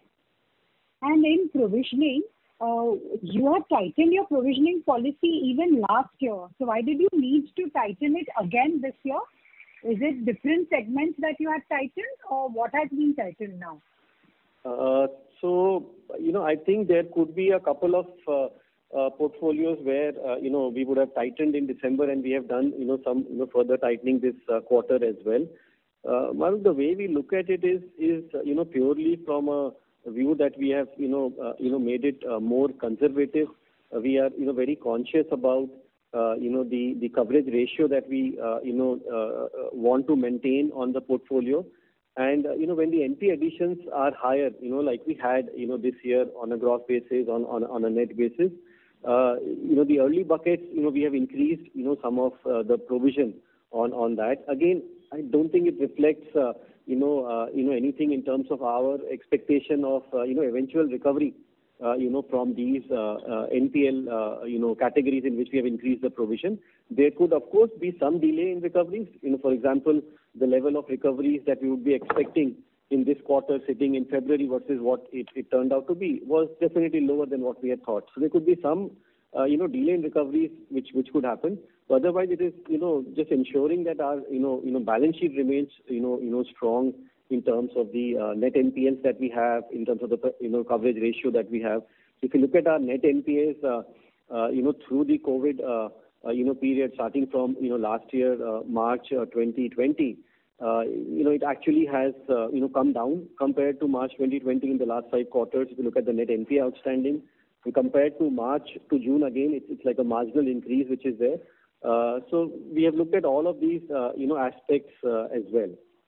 And in provisioning, uh, you have tightened your provisioning policy even last year. So why did you need to tighten it again this year? Is it different segments that you have tightened, or what has been tightened now? Uh, so, you know, I think there could be a couple of uh, uh, portfolios where, uh, you know, we would have tightened in December, and we have done, you know, some, you know, further tightening this uh, quarter as well. Uh, Maruk, the way we look at it is, is uh, you know, purely from a view that we have, you know, uh, you know, made it uh, more conservative. Uh, we are, you know, very conscious about Uh, you know, the, the coverage ratio that we, uh, you know, uh, want to maintain on the portfolio. And, uh, you know, when the N P additions are higher, you know, like we had, you know, this year on a gross basis, on, on, on a net basis, uh, you know, the early buckets, you know, we have increased, you know, some of uh, the provision on, on that. Again, I don't think it reflects, uh, you know, uh, you know, anything in terms of our expectation of, uh, you know, eventual recovery. Uh, you know, from these uh, uh, N P L, uh, you know, categories in which we have increased the provision. There could, of course, be some delay in recoveries. You know, for example, the level of recoveries that we would be expecting in this quarter sitting in February versus what it, it turned out to be was definitely lower than what we had thought. So there could be some, uh, you know, delay in recoveries which, which could happen. But otherwise, it is, you know, just ensuring that our, you know, you know, balance sheet remains, you know, you know, strong in terms of the uh, net N P Ls that we have, in terms of the, you know, coverage ratio that we have. If you look at our net N P As, uh, uh, you know, through the COVID, uh, uh, you know, period starting from, you know, last year, uh, March uh, twenty twenty, uh, you know, it actually has, uh, you know, come down compared to March twenty twenty in the last five quarters. If you look at the net N P A outstanding, and compared to March to June again, it's, it's like a marginal increase which is there. Uh, so we have looked at all of these, uh, you know, aspects uh, as well.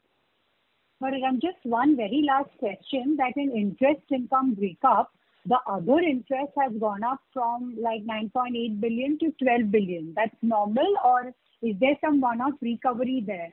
But I'm just one very last question, that in interest income breakup, the other interest has gone up from like nine point eight billion to twelve billion. That's normal, or is there some one-off recovery there?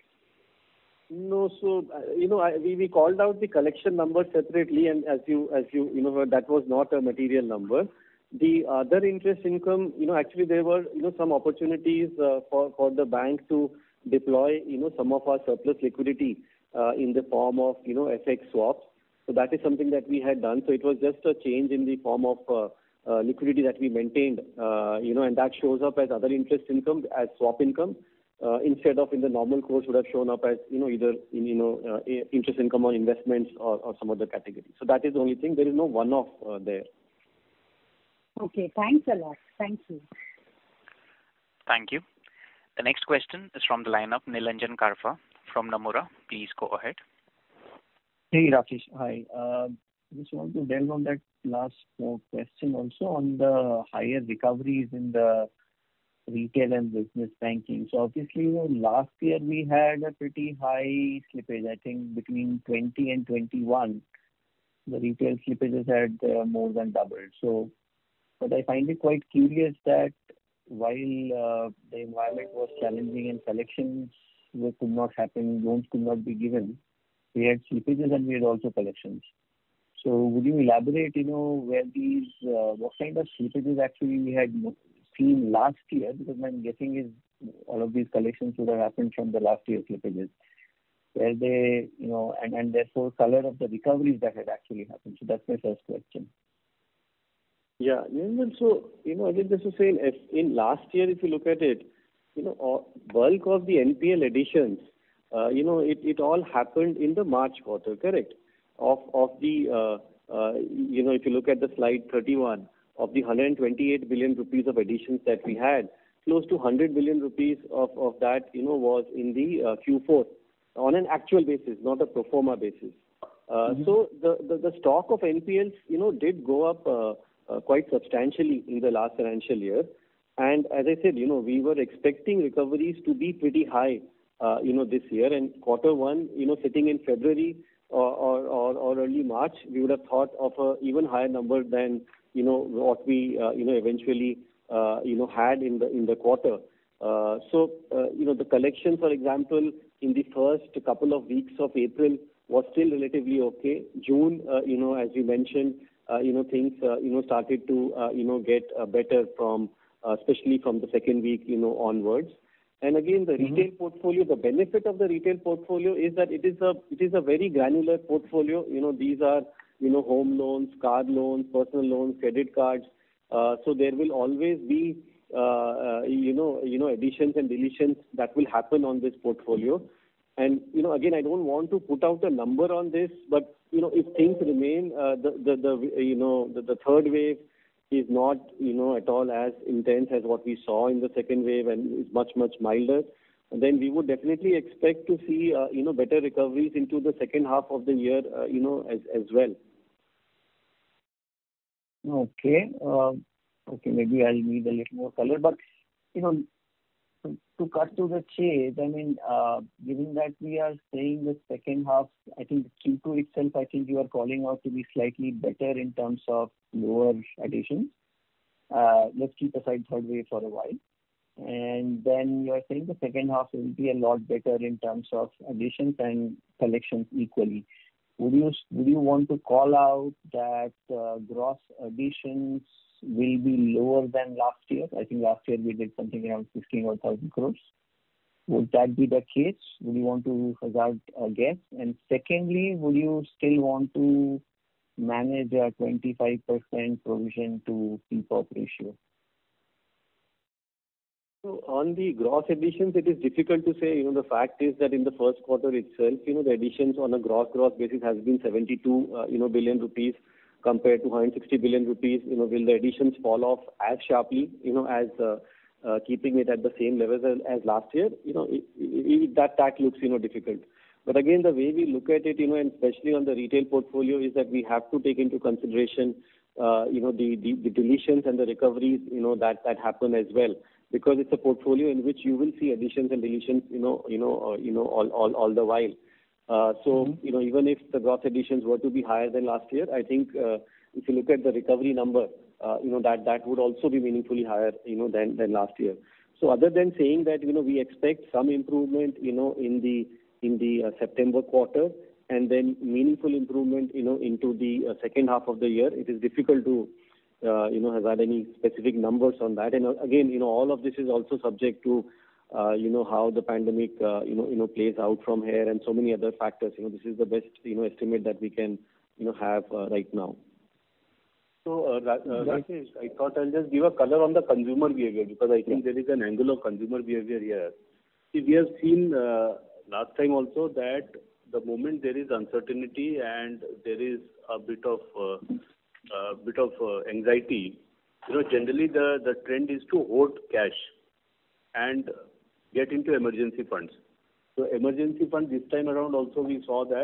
No, so uh, you know, I, we we called out the collection number separately, and as you as you you know, that was not a material number. The other interest income, you know, actually there were, you know, some opportunities uh, for for the bank to deploy, you know, some of our surplus liquidity uh, in the form of, you know, F X swaps. So that is something that we had done. So it was just a change in the form of uh, uh, liquidity that we maintained, uh, you know, and that shows up as other interest income, as swap income, uh, instead of in the normal course would have shown up as, you know, either in, you know, uh, interest income on investments or, or some other category. So that is the only thing. There is no one-off uh, there. Okay, thanks a lot. Thank you. Thank you. The next question is from the line of Nilanjan Karfa from Nomura. Please go ahead. Hey, Rakesh. Hi. Uh, just want to delve on that last uh, question also on the higher recoveries in the retail and business banking. So obviously, you know, last year we had a pretty high slippage. I think between twenty and twenty-one, the retail slippages had uh, more than doubled. So, but I find it quite curious that while uh, the environment was challenging and collections were, could not happen, loans could not be given, we had slippages and we had also collections. So would you elaborate, you know, where these, uh, what kind of slippages actually we had seen last year? Because my guessing is all of these collections would have happened from the last year's slippages, where they, you know, and, and therefore color of the recoveries that had actually happened. So that's my first question. Yeah, so, you know, again, just to say, if in last year, if you look at it, you know, all, bulk of the N P L additions, uh, you know, it, it all happened in the March quarter, correct? Of of the, uh, uh, you know, if you look at the slide thirty-one, of the one hundred twenty-eight billion rupees of additions that we had, close to one hundred billion rupees of, of that, you know, was in the uh, Q four on an actual basis, not a pro forma basis. Uh, mm-hmm. So the, the, the stock of N P Ls, you know, did go up uh, uh, quite substantially in the last financial year. And as I said, you know, we were expecting recoveries to be pretty high, uh, you know, this year. And quarter one, you know, sitting in February or, or, or, or early March, we would have thought of a even higher number than, you know, what we, uh, you know, eventually, uh, you know, had in the in the quarter. Uh, so, uh, you know, the collection, for example, in the first couple of weeks of April was still relatively okay. June, uh, you know, as you mentioned, uh, you know, things, uh, you know, started to, uh, you know, get uh, better from, uh, especially from the second week, you know, onwards. And again, the mm-hmm. retail portfolio, the benefit of the retail portfolio is that it is a it is a very granular portfolio. You know, these are, you know, home loans, car loans, personal loans, credit cards. Uh, so there will always be, uh, uh, you know, you know, additions and deletions that will happen on this portfolio. And, you know, again, I don't want to put out a number on this, but, you know, if things remain, uh, the, the, the, you know, the, the third wave is not, you know, at all as intense as what we saw in the second wave and is much, much milder, then we would definitely expect to see, uh, you know, better recoveries into the second half of the year, uh, you know, as, as well. Okay. Uh, okay, maybe I'll need a little more color, but, you know, to, to cut to the chase, I mean, uh, given that we are saying the second half, I think the Q two itself, I think you are calling out to be slightly better in terms of lower additions. Uh, let's keep aside third wave for a while. And then you are saying the second half will be a lot better in terms of additions and collections equally. Would you would you want to call out that uh, gross additions will be lower than last year? I think last year we did something around fifteen or thousand crores. Would that be the case? Would you want to hazard a guess? And secondly, would you still want to manage a twenty-five percent provision to P P O P ratio? So on the gross additions, it is difficult to say. You know, the fact is that in the first quarter itself, you know, the additions on a gross gross basis has been seventy-two, uh, you know, billion rupees compared to one hundred sixty billion rupees. You know, will the additions fall off as sharply, you know, as uh, uh, keeping it at the same levels as, as last year? You know, it, it, that that looks, you know, difficult. But again, the way we look at it, you know, and especially on the retail portfolio, is that we have to take into consideration, uh, you know, the, the the deletions and the recoveries, you know, that that happen as well. Because it's a portfolio in which you will see additions and deletions, you know, you know, uh, you know, all, all, all the while. Uh, so, mm-hmm. you know, even if the gross additions were to be higher than last year, I think uh, if you look at the recovery number, uh, you know, that that would also be meaningfully higher, you know, than than last year. So, other than saying that, you know, we expect some improvement, you know, in the in the uh, September quarter, and then meaningful improvement, you know, into the uh, second half of the year, it is difficult to. Uh, you know, has had any specific numbers on that. And uh, again, you know, all of this is also subject to, uh, you know, how the pandemic, uh, you know, you know, plays out from here and so many other factors. You know, this is the best, you know, estimate that we can, you know, have uh, right now. So, uh, uh, Rakesh, I thought I'll just give a color on the consumer behavior because I think yeah. there is an angle of consumer behavior here. See, we have seen uh, last time also that the moment there is uncertainty and there is a bit of uh, Uh, bit of uh, anxiety, you know, generally the, the trend is to hoard cash and get into emergency funds. So emergency funds this time around also we saw that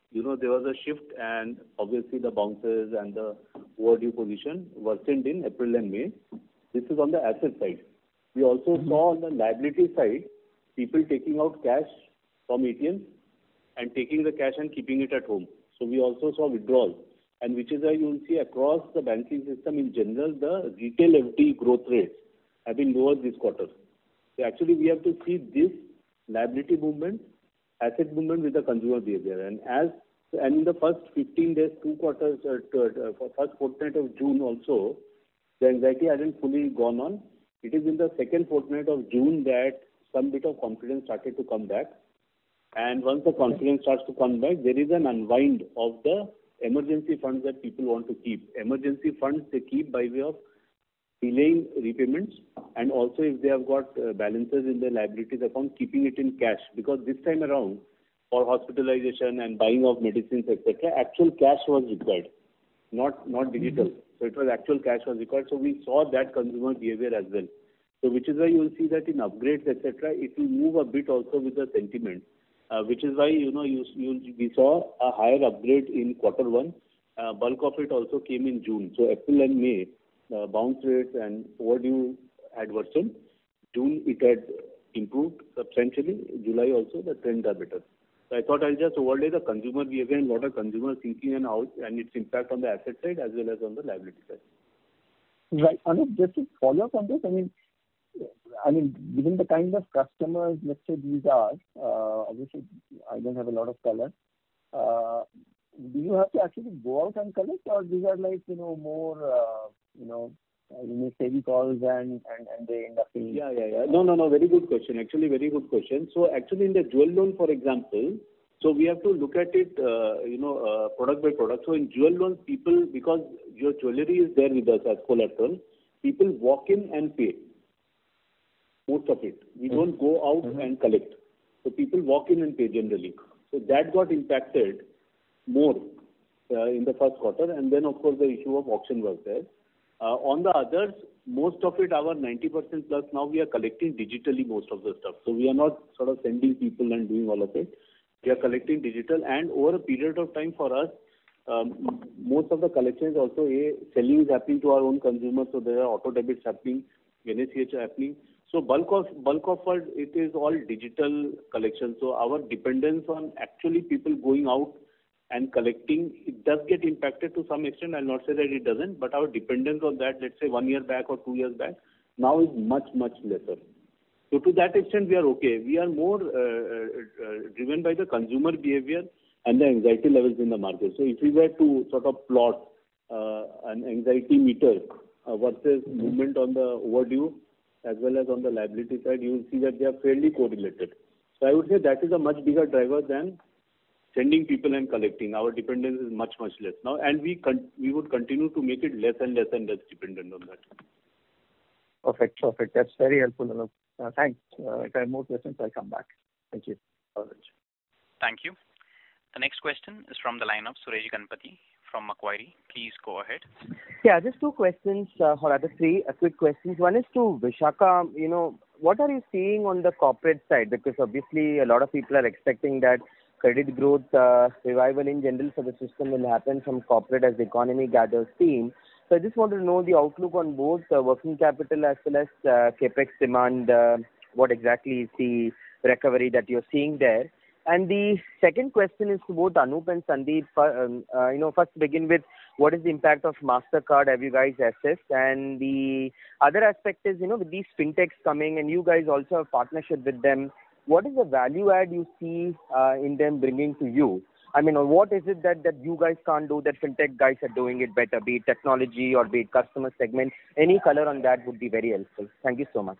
you know, there was a shift, and obviously the bounces and the overdue position worsened in April and May. This is on the asset side. We also mm-hmm. saw on the liability side, people taking out cash from A T Ms and taking the cash and keeping it at home. So we also saw withdrawal, and which is why you will see across the banking system in general, the retail F D growth rates have been lower this quarter. So actually we have to see this liability movement, asset movement with the consumer behavior. And as and in the first fifteen days, two quarters, uh, to, uh, first fortnight of June also, the anxiety hadn't fully gone on. It is in the second fortnight of June that some bit of confidence started to come back. And once the confidence starts to come back, there is an unwind of the emergency funds that people want to keep. Emergency funds they keep by way of delaying repayments, and also if they have got uh, balances in their liabilities account, keeping it in cash. Because this time around, for hospitalization and buying of medicines, et cetera, actual cash was required, not not digital. Mm-hmm. So it was actual cash was required. So we saw that consumer behavior as well. So which is why you will see that in upgrades, et cetera, it will move a bit also with the sentiment. Uh, which is why, you know, you, you, we saw a higher upgrade in quarter one. Uh, bulk of it also came in June. So April and May, uh, bounce rates and overdue had worsened. June, it had improved substantially. July also, the trends are better. So I thought I'll just overlay the consumer behavior and what are consumer thinking and how and its impact on the asset side as well as on the liability side. Right. Anup, just to follow up on this, I mean, I mean, given the kind of customers, let's say these are, uh, obviously I don't have a lot of color. Uh, do you have to actually go out and collect, or these are like, you know, more, uh, you know, you make heavy calls and, and, and they end up paying? Yeah, yeah, yeah. No, no, no. Very good question. Actually, very good question. So actually in the jewel loan, for example, so we have to look at it, uh, you know, uh, product by product. So in jewel loans, people, because your jewelry is there with us as collateral, people walk in and pay. Most of it. We mm-hmm. don't go out mm-hmm. and collect. So people walk in and pay generally. So that got impacted more uh, in the first quarter. And then, of course, the issue of auction was there. Uh, on the others, most of it, our ninety percent plus, now we are collecting digitally most of the stuff. So we are not sort of sending people and doing all of it. We are collecting digital. And over a period of time for us, um, most of the collections also, a selling is happening to our own consumers. So there are auto debits happening, N A C H happening. So bulk of bulk of it, it is all digital collection. So our dependence on actually people going out and collecting, it does get impacted to some extent. I'll not say that it doesn't, but our dependence on that, let's say one year back or two years back, now is much, much lesser. So to that extent, we are okay. We are more uh, uh, driven by the consumer behavior and the anxiety levels in the market. So if we were to sort of plot uh, an anxiety meter uh, versus mm-hmm. movement on the overdue, as well as on the liability side, you will see that they are fairly correlated. So I would say that is a much bigger driver than sending people and collecting. Our dependence is much, much less now, and we con- we would continue to make it less and less and less dependent on that. Perfect, perfect. That's very helpful. Uh, thanks. Uh, if I have more questions, I'll come back. Thank you. All right. Thank you. The next question is from the line of Suresh Ganapathy from Macquarie. Please go ahead. Yeah, just two questions, uh, or rather three uh, quick questions. One is to Vishakha. You know, what are you seeing on the corporate side? Because obviously a lot of people are expecting that credit growth uh, revival in general for the system will happen from corporate as the economy gathers steam. So I just want to know the outlook on both uh, working capital as well as uh, capex demand. Uh, what exactly is the recovery that you're seeing there? And the second question is to both Anup and Sandeep. Um, uh, you know, first to begin with, what is the impact of MasterCard? Have you guys assessed? And the other aspect is, you know, with these fintechs coming and you guys also have partnership with them, what is the value add you see uh, in them bringing to you? I mean, or what is it that, that you guys can't do that fintech guys are doing it better, be it technology or be it customer segment? Any color on that would be very helpful. Thank you so much.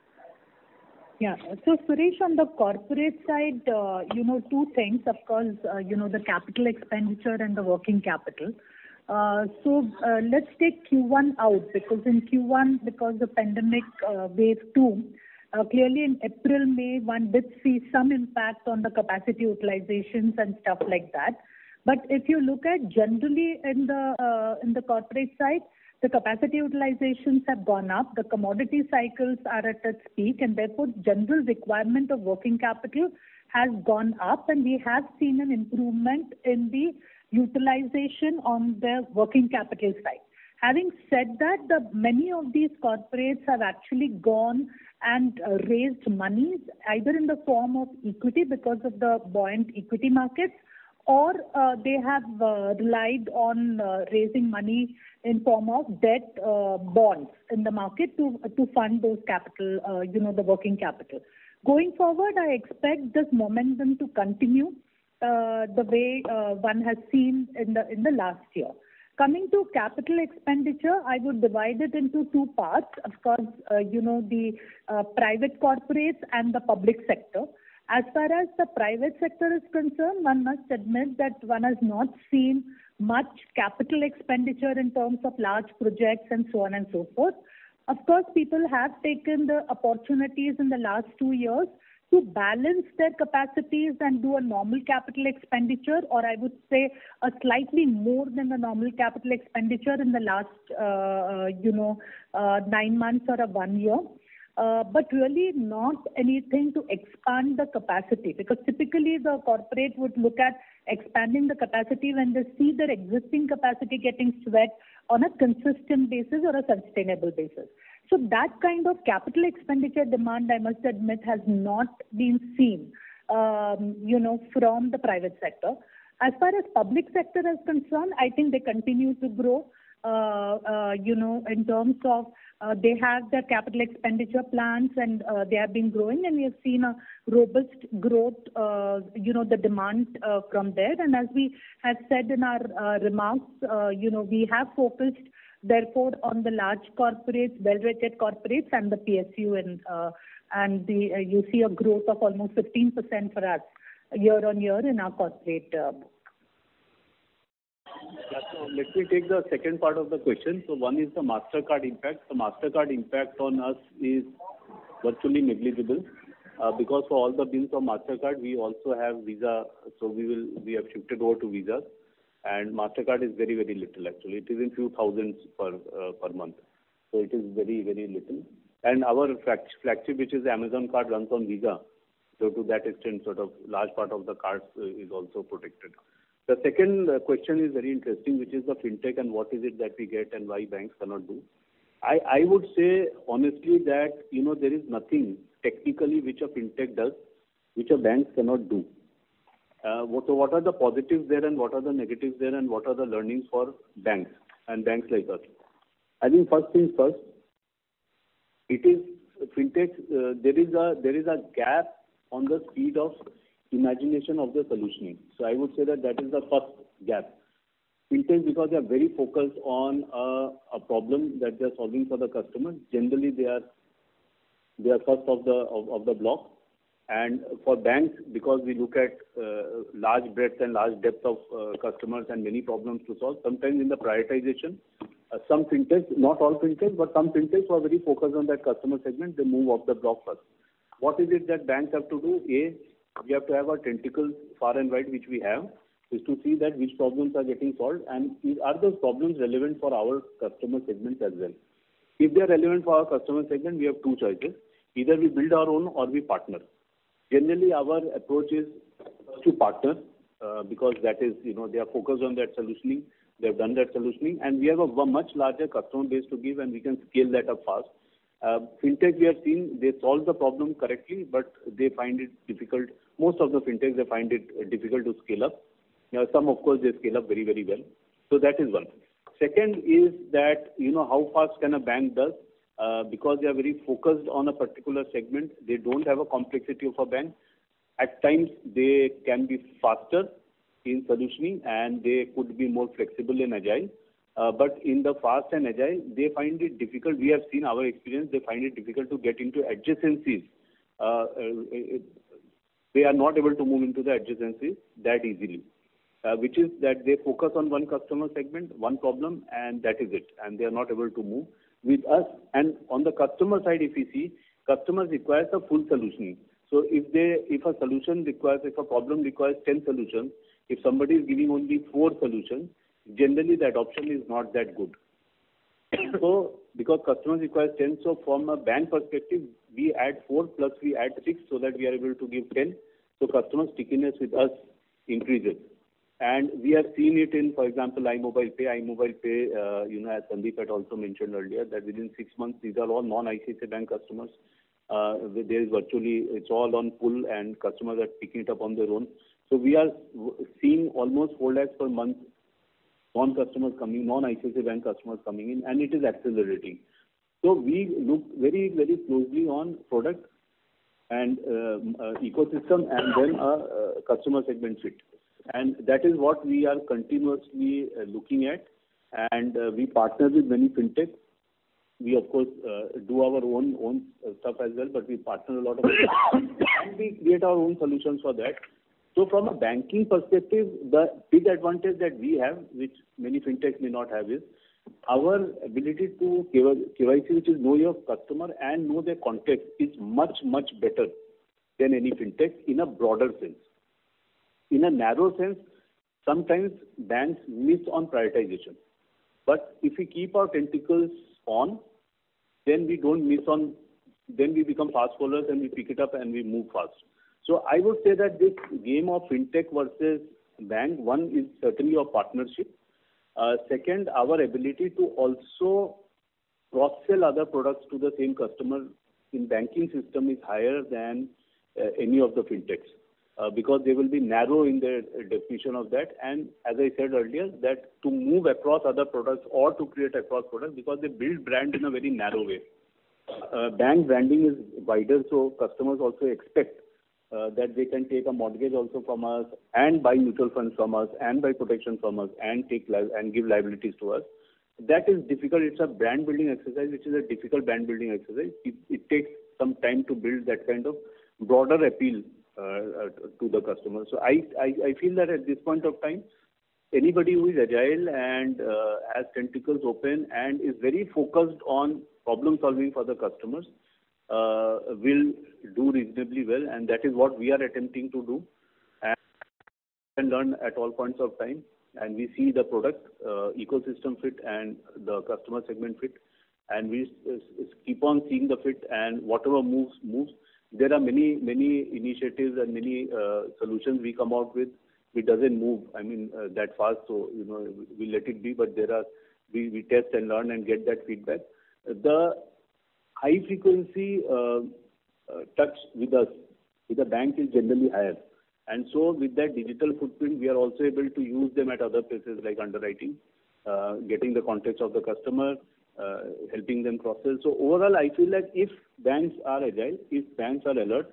Yeah. So, Suresh, on the corporate side, uh, you know, two things, of course, uh, you know, the capital expenditure and the working capital. Uh, so, uh, let's take Q one out, because in Q one, because the pandemic uh, wave two, uh, clearly in April, May, one did see some impact on the capacity utilizations and stuff like that. But if you look at generally in the uh, in the corporate side, the capacity utilizations have gone up, the commodity cycles are at its peak, and therefore general requirement of working capital has gone up, and we have seen an improvement in the utilization on the working capital side. Having said that, the many of these corporates have actually gone and uh, raised monies either in the form of equity because of the buoyant equity markets, or uh, they have uh, relied on uh, raising money in form of debt uh, bonds in the market to to fund those capital, uh, you know, the working capital. Going forward, I expect this momentum to continue uh, the way uh, one has seen in the in the last year. Coming to capital expenditure, I would divide it into two parts. Of course, uh, you know, the uh, private corporates and the public sector. As far as the private sector is concerned, one must admit that one has not seen much capital expenditure in terms of large projects and so on and so forth. Of course, people have taken the opportunities in the last two years to balance their capacities and do a normal capital expenditure, or I would say a slightly more than the normal capital expenditure in the last, uh, you know, uh, nine months or a one year. Uh, but really not anything to expand the capacity, because typically the corporate would look at expanding the capacity when they see their existing capacity getting sweat on a consistent basis or a sustainable basis. So that kind of capital expenditure demand, I must admit, has not been seen, um, you know, from the private sector. As far as public sector is concerned, I think they continue to grow. Uh, uh, you know, in terms of uh, they have their capital expenditure plans, and uh, they have been growing, and we have seen a robust growth, uh, you know, the demand uh, from there. And as we have said in our uh, remarks, uh, you know, we have focused, therefore, on the large corporates, well-rated corporates, and the P S U, and uh, and the uh, you see a growth of almost fifteen percent for us year on year in our corporate uh, book. Yeah, so let me take the second part of the question. So one is the MasterCard impact. The MasterCard impact on us is virtually negligible uh, because for all the bills of MasterCard, we also have Visa. So we will we have shifted over to Visa, and MasterCard is very very little actually. It is in few thousands per uh, per month. So it is very very little. And our flagship, which is the Amazon card, runs on Visa. So to that extent, sort of large part of the cards uh, is also protected. The second uh, question is very interesting, which is the fintech and what is it that we get and why banks cannot do. I, I would say honestly that, you know, there is nothing technically which a fintech does, which a bank cannot do. Uh, what, so what are the positives there and what are the negatives there and what are the learnings for banks and banks like us? I think first things first, it is fintech, uh, there is a there is a gap on the speed of imagination of the solutioning. So I would say that that is the first gap. Fintech, because they are very focused on a, a problem that they are solving for the customer, generally they are they are first of the of, of the block. And for banks, because we look at uh, large breadth and large depth of uh, customers and many problems to solve, sometimes in the prioritization, uh, some fintechs, not all fintechs, but some fintechs who are very focused on that customer segment, they move off the block first. What is it that banks have to do? A, we have to have our tentacles far and wide, which we have, is to see that which problems are getting solved and are those problems relevant for our customer segments as well. If they are relevant for our customer segment, we have two choices. Either we build our own or we partner. Generally, our approach is to partner uh, because that is, you know, they are focused on that solutioning. They have done that solutioning, and we have a, a much larger customer base to give, and we can scale that up fast. Uh, fintech, we have seen, they solve the problem correctly, but they find it difficult. Most of the fintechs, they find it difficult to scale up. Uh, some, of course, they scale up very, very well. So that is one. Second is that, you know, how fast can a bank does? Uh, because they are very focused on a particular segment, they don't have a complexity of a bank. At times, they can be faster in solutioning and they could be more flexible and agile. Uh, but in the fast and agile, they find it difficult. We have seen our experience, they find it difficult to get into adjacencies. Uh, uh, they are not able to move into the adjacencies that easily, uh, which is that they focus on one customer segment, one problem, and that is it. And they are not able to move. With us, and on the customer side, if we see, customers require a full solutioning. So if they, if a solution requires, if a problem requires ten solutions, If somebody is giving only four solutions, generally the adoption is not that good. So, because customers require ten, so from a bank perspective, we add four plus we add six so that we are able to give ten. So, customer stickiness with us increases. And we have seen it in, for example, iMobile Pay. iMobile Pay, uh, you know, as Sandeep had also mentioned earlier, that within six months, these are all non-I C I C I Bank customers. Uh, there is virtually, it's all on pull and customers are picking it up on their own. So we are seeing almost four lakhs per month non-customers coming, non-I C I C I Bank customers coming in, and it is accelerating. So we look very, very closely on product and uh, uh, ecosystem and then a uh, customer segment fit. And that is what we are continuously uh, looking at. And uh, we partner with many fintechs. We, of course, uh, do our own own stuff as well, but we partner a lot of and we create our own solutions for that. So from a banking perspective, the big advantage that we have, which many fintechs may not have, is our ability to K Y C, which is know your customer and know their context, is much, much better than any fintech in a broader sense. In a narrow sense, sometimes banks miss on prioritization. But if we keep our tentacles on, then we don't miss on, then we become fast followers and we pick it up and we move fast. So I would say that this game of fintech versus bank, one is certainly a partnership. Uh, second, our ability to also cross-sell other products to the same customer in banking system is higher than uh, any of the fintechs. Uh, because they will be narrow in their definition of that. And as I said earlier, that to move across other products or to create across products, because they build brand in a very narrow way. Uh, bank branding is wider, so customers also expect uh, that they can take a mortgage also from us and buy mutual funds from us and buy protection from us and take li- and give liabilities to us. That is difficult. It's a brand building exercise, which is a difficult brand building exercise. It, it takes some time to build that kind of broader appeal Uh, to the customer. So I, I, I feel that at this point of time, anybody who is agile and uh, has tentacles open and is very focused on problem solving for the customers uh, will do reasonably well, and that is what we are attempting to do and learn at all points of time. And we see the product uh, ecosystem fit and the customer segment fit, and we uh, keep on seeing the fit, and whatever moves moves. There are many, many initiatives and many uh, solutions we come out with. It doesn't move, I mean, uh, that fast. So, you know, we let it be, but there are, we, we test and learn and get that feedback. The high frequency uh, uh, touch with us, with the bank is generally higher. And so with that digital footprint, we are also able to use them at other places like underwriting, uh, getting the context of the customer, Uh, helping them cross-sell. So overall, I feel that if banks are agile, if banks are alert,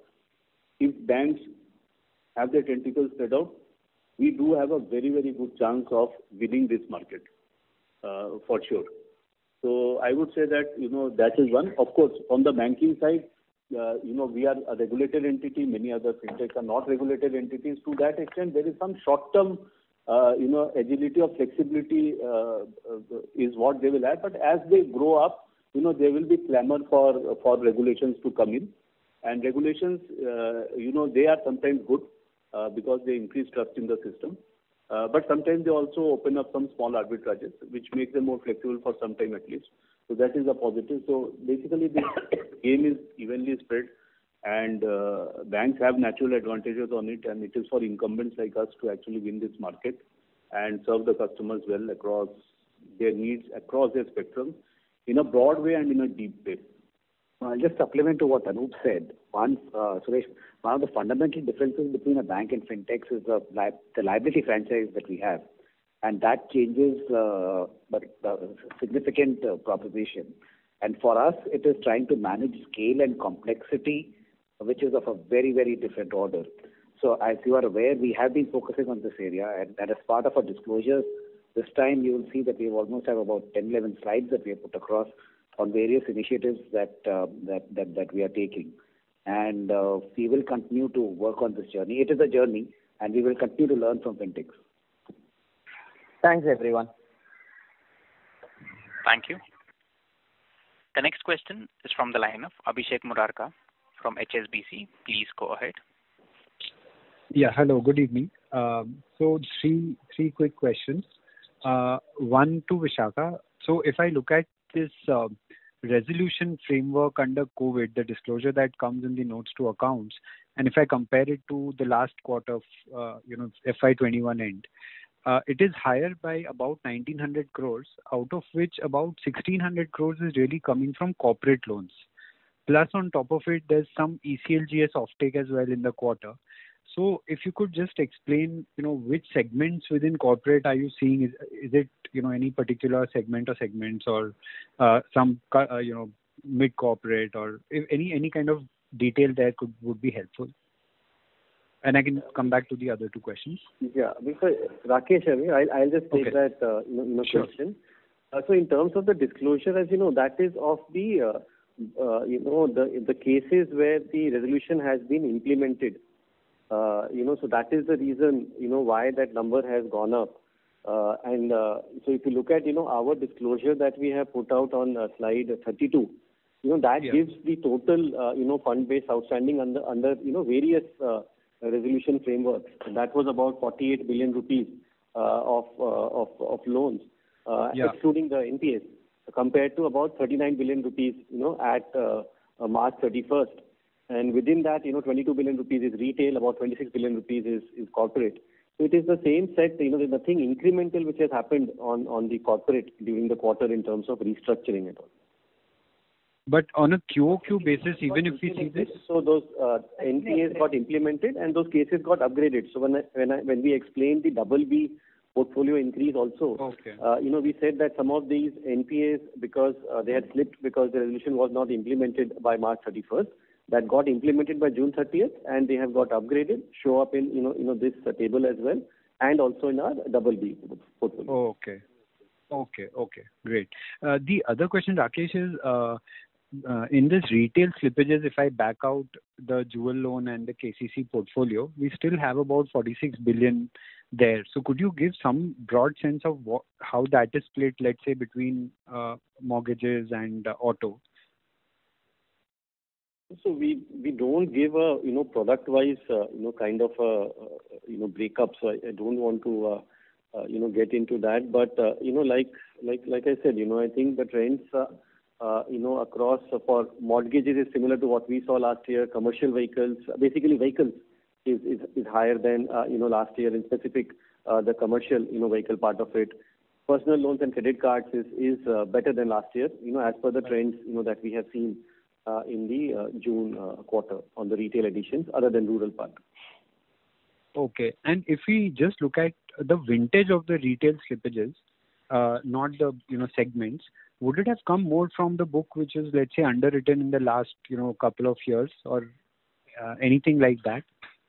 if banks have their tentacles spread out, we do have a very, very good chance of winning this market, uh, for sure. So I would say that, you know, that is one. Of course, on the banking side, uh, you know, we are a regulated entity. Many other fintechs are not regulated entities. To that extent, there is some short-term Uh, you know, agility or flexibility uh, uh, is what they will have. But as they grow up, you know, there will be clamor for for regulations to come in. And regulations, uh, you know, they are sometimes good uh, because they increase trust in the system. Uh, but sometimes they also open up some small arbitrages, which makes them more flexible for some time at least. So that is a positive. So basically, this game is evenly spread. And uh, banks have natural advantages on it, and it is for incumbents like us to actually win this market and serve the customers well across their needs, across their spectrum, in a broad way and in a deep way. I'll just supplement to what Anup said. One, uh, Suresh, one of the fundamental differences between a bank and fintechs is the, li- the liability franchise that we have. And that changes uh, but uh, significant uh, proposition. And for us, it is trying to manage scale and complexity, which is of a very, very different order. So as you are aware, we have been focusing on this area, and, and as part of our disclosures, this time you will see that we almost have about ten, eleven slides that we have put across on various initiatives that uh, that, that that we are taking. And uh, we will continue to work on this journey. It is a journey, and we will continue to learn from fintechs. Thanks, everyone. Thank you. The next question is from the line of Abhishek Murarka from H S B C. Please go ahead. Yeah, hello, good evening. Um, So three three quick questions. Uh, One to Vishakha. So if I look at this uh, resolution framework under COVID, the disclosure that comes in the notes to accounts, and if I compare it to the last quarter of, uh, you know, F Y twenty-one end, uh, it is higher by about nineteen hundred crores, out of which about sixteen hundred crores is really coming from corporate loans. Plus, on top of it, there's some E C L G S offtake as well in the quarter. So if you could just explain, you know, which segments within corporate are you seeing? Is is it, you know, any particular segment or segments or uh, some, co- uh, you know, mid-corporate, or if any any kind of detail there could would be helpful. And I can come back to the other two questions. Yeah, because Rakesh, I mean, I'll, I'll just take Okay. that uh, you know, you know, Sure. question. Uh, so in terms of the disclosure, as you know, that is of the uh, uh, you know the the cases where the resolution has been implemented. Uh, you know, so that is the reason, you know, why that number has gone up. Uh, and uh, so if you look at, you know, our disclosure that we have put out on uh, slide thirty-two, you know, that Yeah. gives the total, uh, you know, fund base outstanding under, under you know, various uh, resolution frameworks. And that was about forty-eight billion rupees uh, of, uh, of, of loans, uh, Yeah. excluding the N P S, compared to about thirty-nine billion rupees, you know, at uh, uh, March thirty-first. And within that, you know, twenty-two billion rupees is retail, about twenty-six billion rupees is, is corporate. So it is the same set, you know, there's nothing incremental which has happened on, on the corporate during the quarter in terms of restructuring at all. But on a Q O Q basis, even if we see this, So those uh, N P As got implemented and those cases got upgraded. So when I, when I, when we explained the double B portfolio increase also, Okay. uh, you know, we said that some of these N P As, because uh, they had slipped because the resolution was not implemented by March thirty-first, that got implemented by June thirtieth, and they have got upgraded, show up in, you know, you know, this uh, table as well, and also in our double B portfolio. okay. Okay, okay, great. Uh, The other question, Rakesh, is uh, uh, in this retail slippages, if I back out the jewel loan and the K C C portfolio, we still have about forty-six billion there. So could you give some broad sense of what, how that is split, let's say, between uh, mortgages and uh, auto? So we we don't give a, you know, product-wise, uh, you know, kind of a, uh, you know, breakup. So I, I don't want to, uh, uh, you know, get into that. But, uh, you know, like, like, like I said, you know, I think the trends, uh, uh, you know, across uh, for mortgages is similar to what we saw last year. Commercial vehicles, basically vehicles is, is, is higher than, uh, you know, last year in specific, uh, the commercial, you know, vehicle part of it. Personal loans and credit cards is, is uh, better than last year, you know, as per the trends, you know, that we have seen Uh, in the uh, June uh, quarter on the retail additions, other than rural part. Okay. And if we just look at the vintage of the retail slippages, uh, not the, you know, segments, would it have come more from the book which is, let's say, underwritten in the last, you know, couple of years, or uh, anything like that?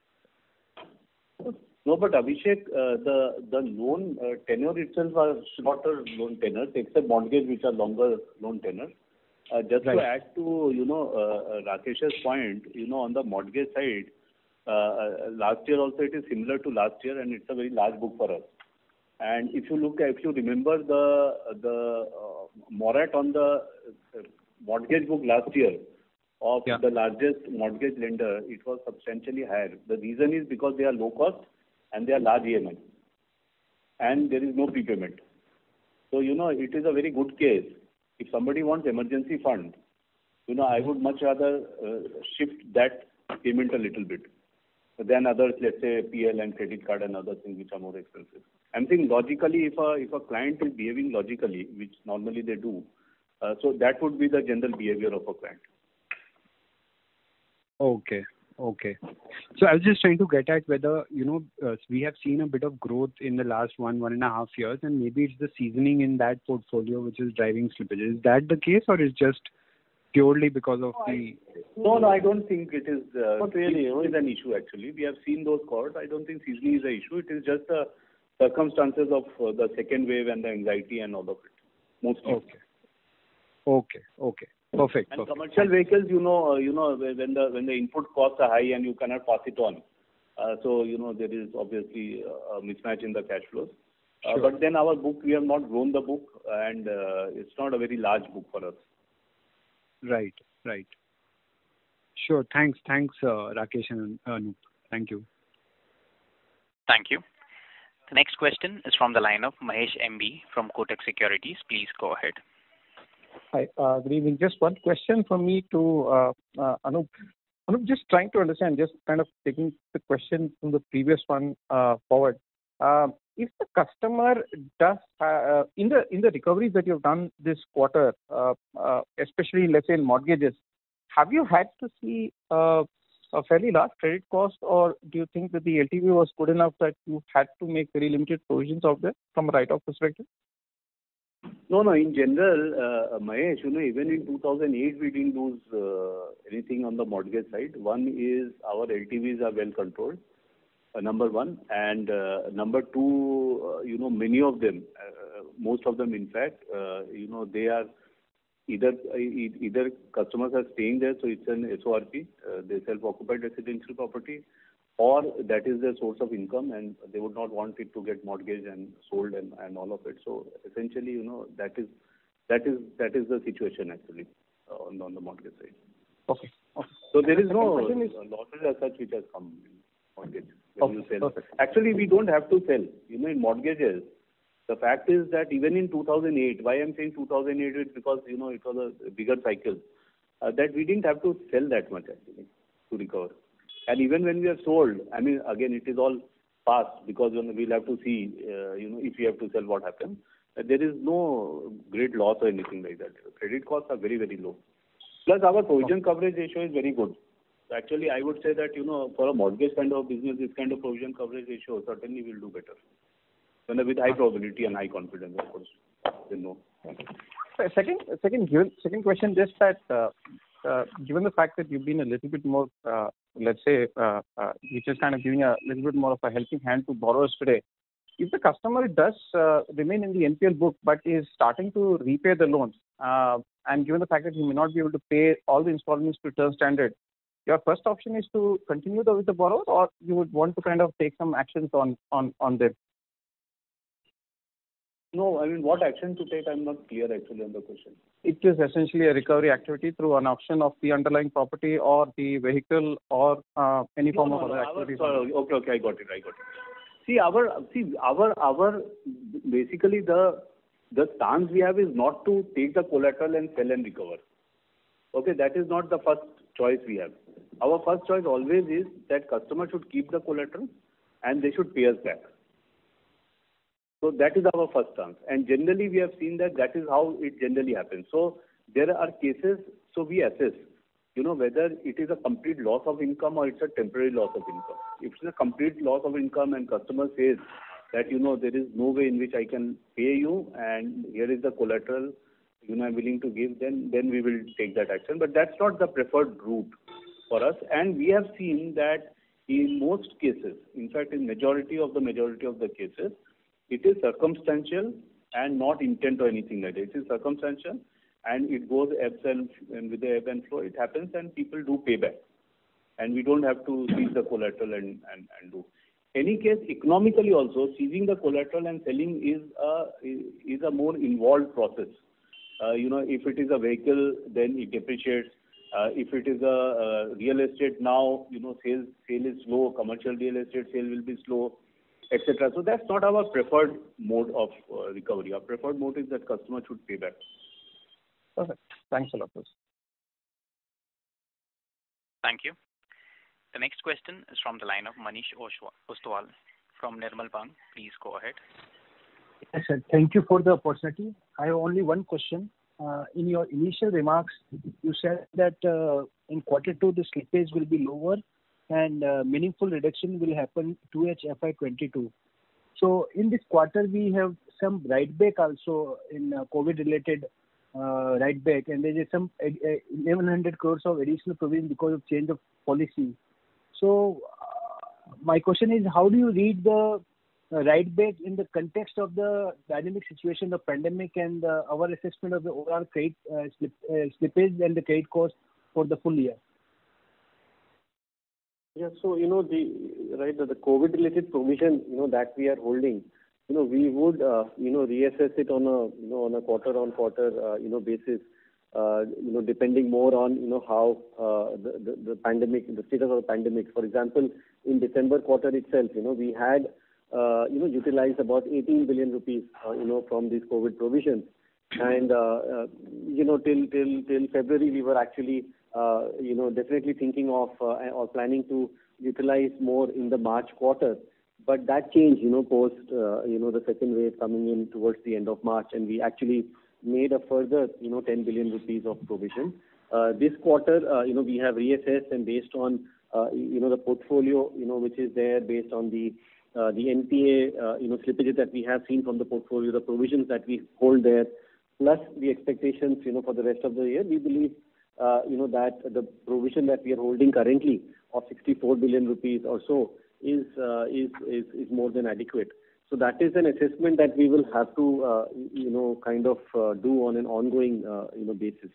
No, but Abhishek, uh, the the loan uh, tenure itself are shorter loan tenures, except mortgage, which are longer loan tenures. Uh, just Right. to add to, you know, uh, uh, Rakesh's point, you know, on the mortgage side, uh, uh, last year also it is similar to last year, and it's a very large book for us. And if you look, if you remember the the uh, morat on the uh, mortgage book last year of Yeah. the largest mortgage lender, it was substantially higher. The reason is because they are low cost and they are large E M I, and there is no prepayment. So, you know, it is a very good case. If somebody wants emergency fund, you know, I would much rather uh, shift that payment a little bit than others, let's say P L and credit card and other things which are more expensive. I'm saying logically, if a if a client is behaving logically, which normally they do, uh, so that would be the general behavior of a client. Okay. Okay. So I was just trying to get at whether, you know, uh, we have seen a bit of growth in the last one, one and a half years, and maybe it's the seasoning in that portfolio which is driving slippages. Is that the case, or is just purely because of the... No, no, I don't think it is. Uh, Not really, it is an issue actually. We have seen those calls. I don't think seasoning is an issue. It is just the circumstances of uh, the second wave and the anxiety and all of it. Mostly. Okay. Okay. Okay. Perfect. And perfect. commercial vehicles, you know, uh, you know, when the when the input costs are high and you cannot pass it on, uh, so you know there is obviously a mismatch in the cash flows. Uh, Sure. But then our book, we have not grown the book, and uh, it's not a very large book for us. Right. Right. Sure. Thanks. Thanks, uh, Rakesh and Anup. Thank you. Thank you. The next question is from the line of Mahesh M B from Kotak Securities. Please go ahead. Hi, uh, good evening. Just one question from me to uh, uh, Anup. Anup, just trying to understand, just kind of taking the question from the previous one uh, forward. Uh, if the customer does, uh, in the in the recoveries that you've done this quarter, uh, uh, especially let's say in mortgages, have you had to see uh, a fairly large credit cost, or do you think that the L T V was good enough that you had to make very limited provisions out there from a write-off perspective? No, no. In general, uh, Mahesh, you know, even in two thousand eight, we didn't lose uh, anything on the mortgage side. One is our L T Vs are well controlled, uh, number one. And uh, number two, uh, you know, many of them, uh, most of them, in fact, uh, you know, they are either either customers are staying there, so it's an S O R P, uh, they self-occupied residential property, or that is their source of income and they would not want it to get mortgaged and sold and, and all of it. So essentially, you know, that is that is that is the situation actually uh, on, on the mortgage side. Okay. okay. So there is no is... losses as such which has come in mortgage when okay. you sell. Perfect. Actually, we don't have to sell. You know, in mortgages, the fact is that even in two thousand eight, why I'm saying two thousand eight is because, you know, it was a bigger cycle, uh, that we didn't have to sell that much actually to recover. And even when we are sold, I mean, again, it is all past because we'll have to see, uh, you know, if we have to sell, what happens. Uh, there is no great loss or anything like that. Credit costs are very, very low. Plus, our provision coverage ratio is very good. So actually, I would say that, you know, for a mortgage kind of business, this kind of provision coverage ratio certainly will do better. And with high probability and high confidence, of course. Then no. Second, second, second question, just that uh, uh, given the fact that you've been a little bit more, uh, let's say, uh, uh, which is kind of giving a little bit more of a helping hand to borrowers today, if the customer does uh, remain in the N P L book but is starting to repay the loans, uh, and given the fact that he may not be able to pay all the installments to term standard, your first option is to continue the, with the borrower, or you would want to kind of take some actions on on on them? No, I mean, what action to take, I'm not clear actually on the question. It is essentially a recovery activity through an auction of the underlying property or the vehicle or uh, any no, form no, of other no, activity. Our, okay, okay, I got it, I got it. See, our, see, our, our, basically the, the stance we have is not to take the collateral and sell and recover. Okay, that is not the first choice we have. Our first choice always is that customer should keep the collateral and they should pay us back. So that is our first stance. And generally we have seen that that is how it generally happens. So there are cases, so we assess, you know, whether it is a complete loss of income or it's a temporary loss of income. If it's a complete loss of income and customer says that, you know, there is no way in which I can pay you and here is the collateral, you know, I'm willing to give, then, then we will take that action. But that's not the preferred route for us. And we have seen that in most cases, in fact, in majority of the majority of the cases, it is circumstantial and not intent or anything like that. It is circumstantial and it goes ebbs and, and with the ebb and flow, it happens and people do pay back. And we don't have to seize the collateral and, and, and do. Any case, economically also, seizing the collateral and selling is a, is a more involved process. Uh, you know, if it is a vehicle, then it depreciates. Uh, if it is a uh, real estate now, you know, sales, sale is slow, commercial real estate sale will be slow, et cetera. So that's not our preferred mode of uh, recovery. Our preferred mode is that customer should pay back. Perfect. Thanks a lot. Thank you. The next question is from the line of Manish Ostwal from Nirmal Bang. Please go ahead. Yes, sir. Thank you for the opportunity. I have only one question. Uh, in your initial remarks, you said that uh, in quarter two, the slippage will be lower and uh, meaningful reduction will happen two H F Y twenty-two. So in this quarter, we have some write back also in uh, COVID-related uh, write back, and there is some uh, eleven hundred crores of additional provision because of change of policy. So uh, my question is, how do you read the uh, write back in the context of the dynamic situation of pandemic and uh, our assessment of the overall credit uh, slip, uh, slippage and the credit cost for the full year? Yeah, so, you know, the, right, the, the COVID-related provision, you know, that we are holding, you know, we would, uh, you know, reassess it on a, you know, on a quarter-on-quarter, uh, you know, basis. uh, you know, depending more on, you know, how uh, the, the, the pandemic, the status of the pandemic. For example, in December quarter itself, you know, we had, uh, you know, utilized about eighteen billion rupees, uh, you know, from these COVID provisions. And, uh, uh, you know, till, till, till February, we were actually, uh, you know, definitely thinking of uh, or planning to utilize more in the March quarter. But that changed, you know, post, uh, you know, the second wave coming in towards the end of March, and we actually made a further, you know, ten billion rupees of provision. Uh, this quarter, uh, you know, we have reassessed, and based on, uh, you know, the portfolio, you know, which is there, based on the uh, the N P A, uh, you know, slippages that we have seen from the portfolio, the provisions that we hold there, plus the expectations, you know, for the rest of the year, we believe, uh, you know, that the provision that we are holding currently of sixty-four billion rupees or so is, uh, is, is, is more than adequate. So that is an assessment that we will have to, uh, you know, kind of uh, do on an ongoing, uh, you know, basis.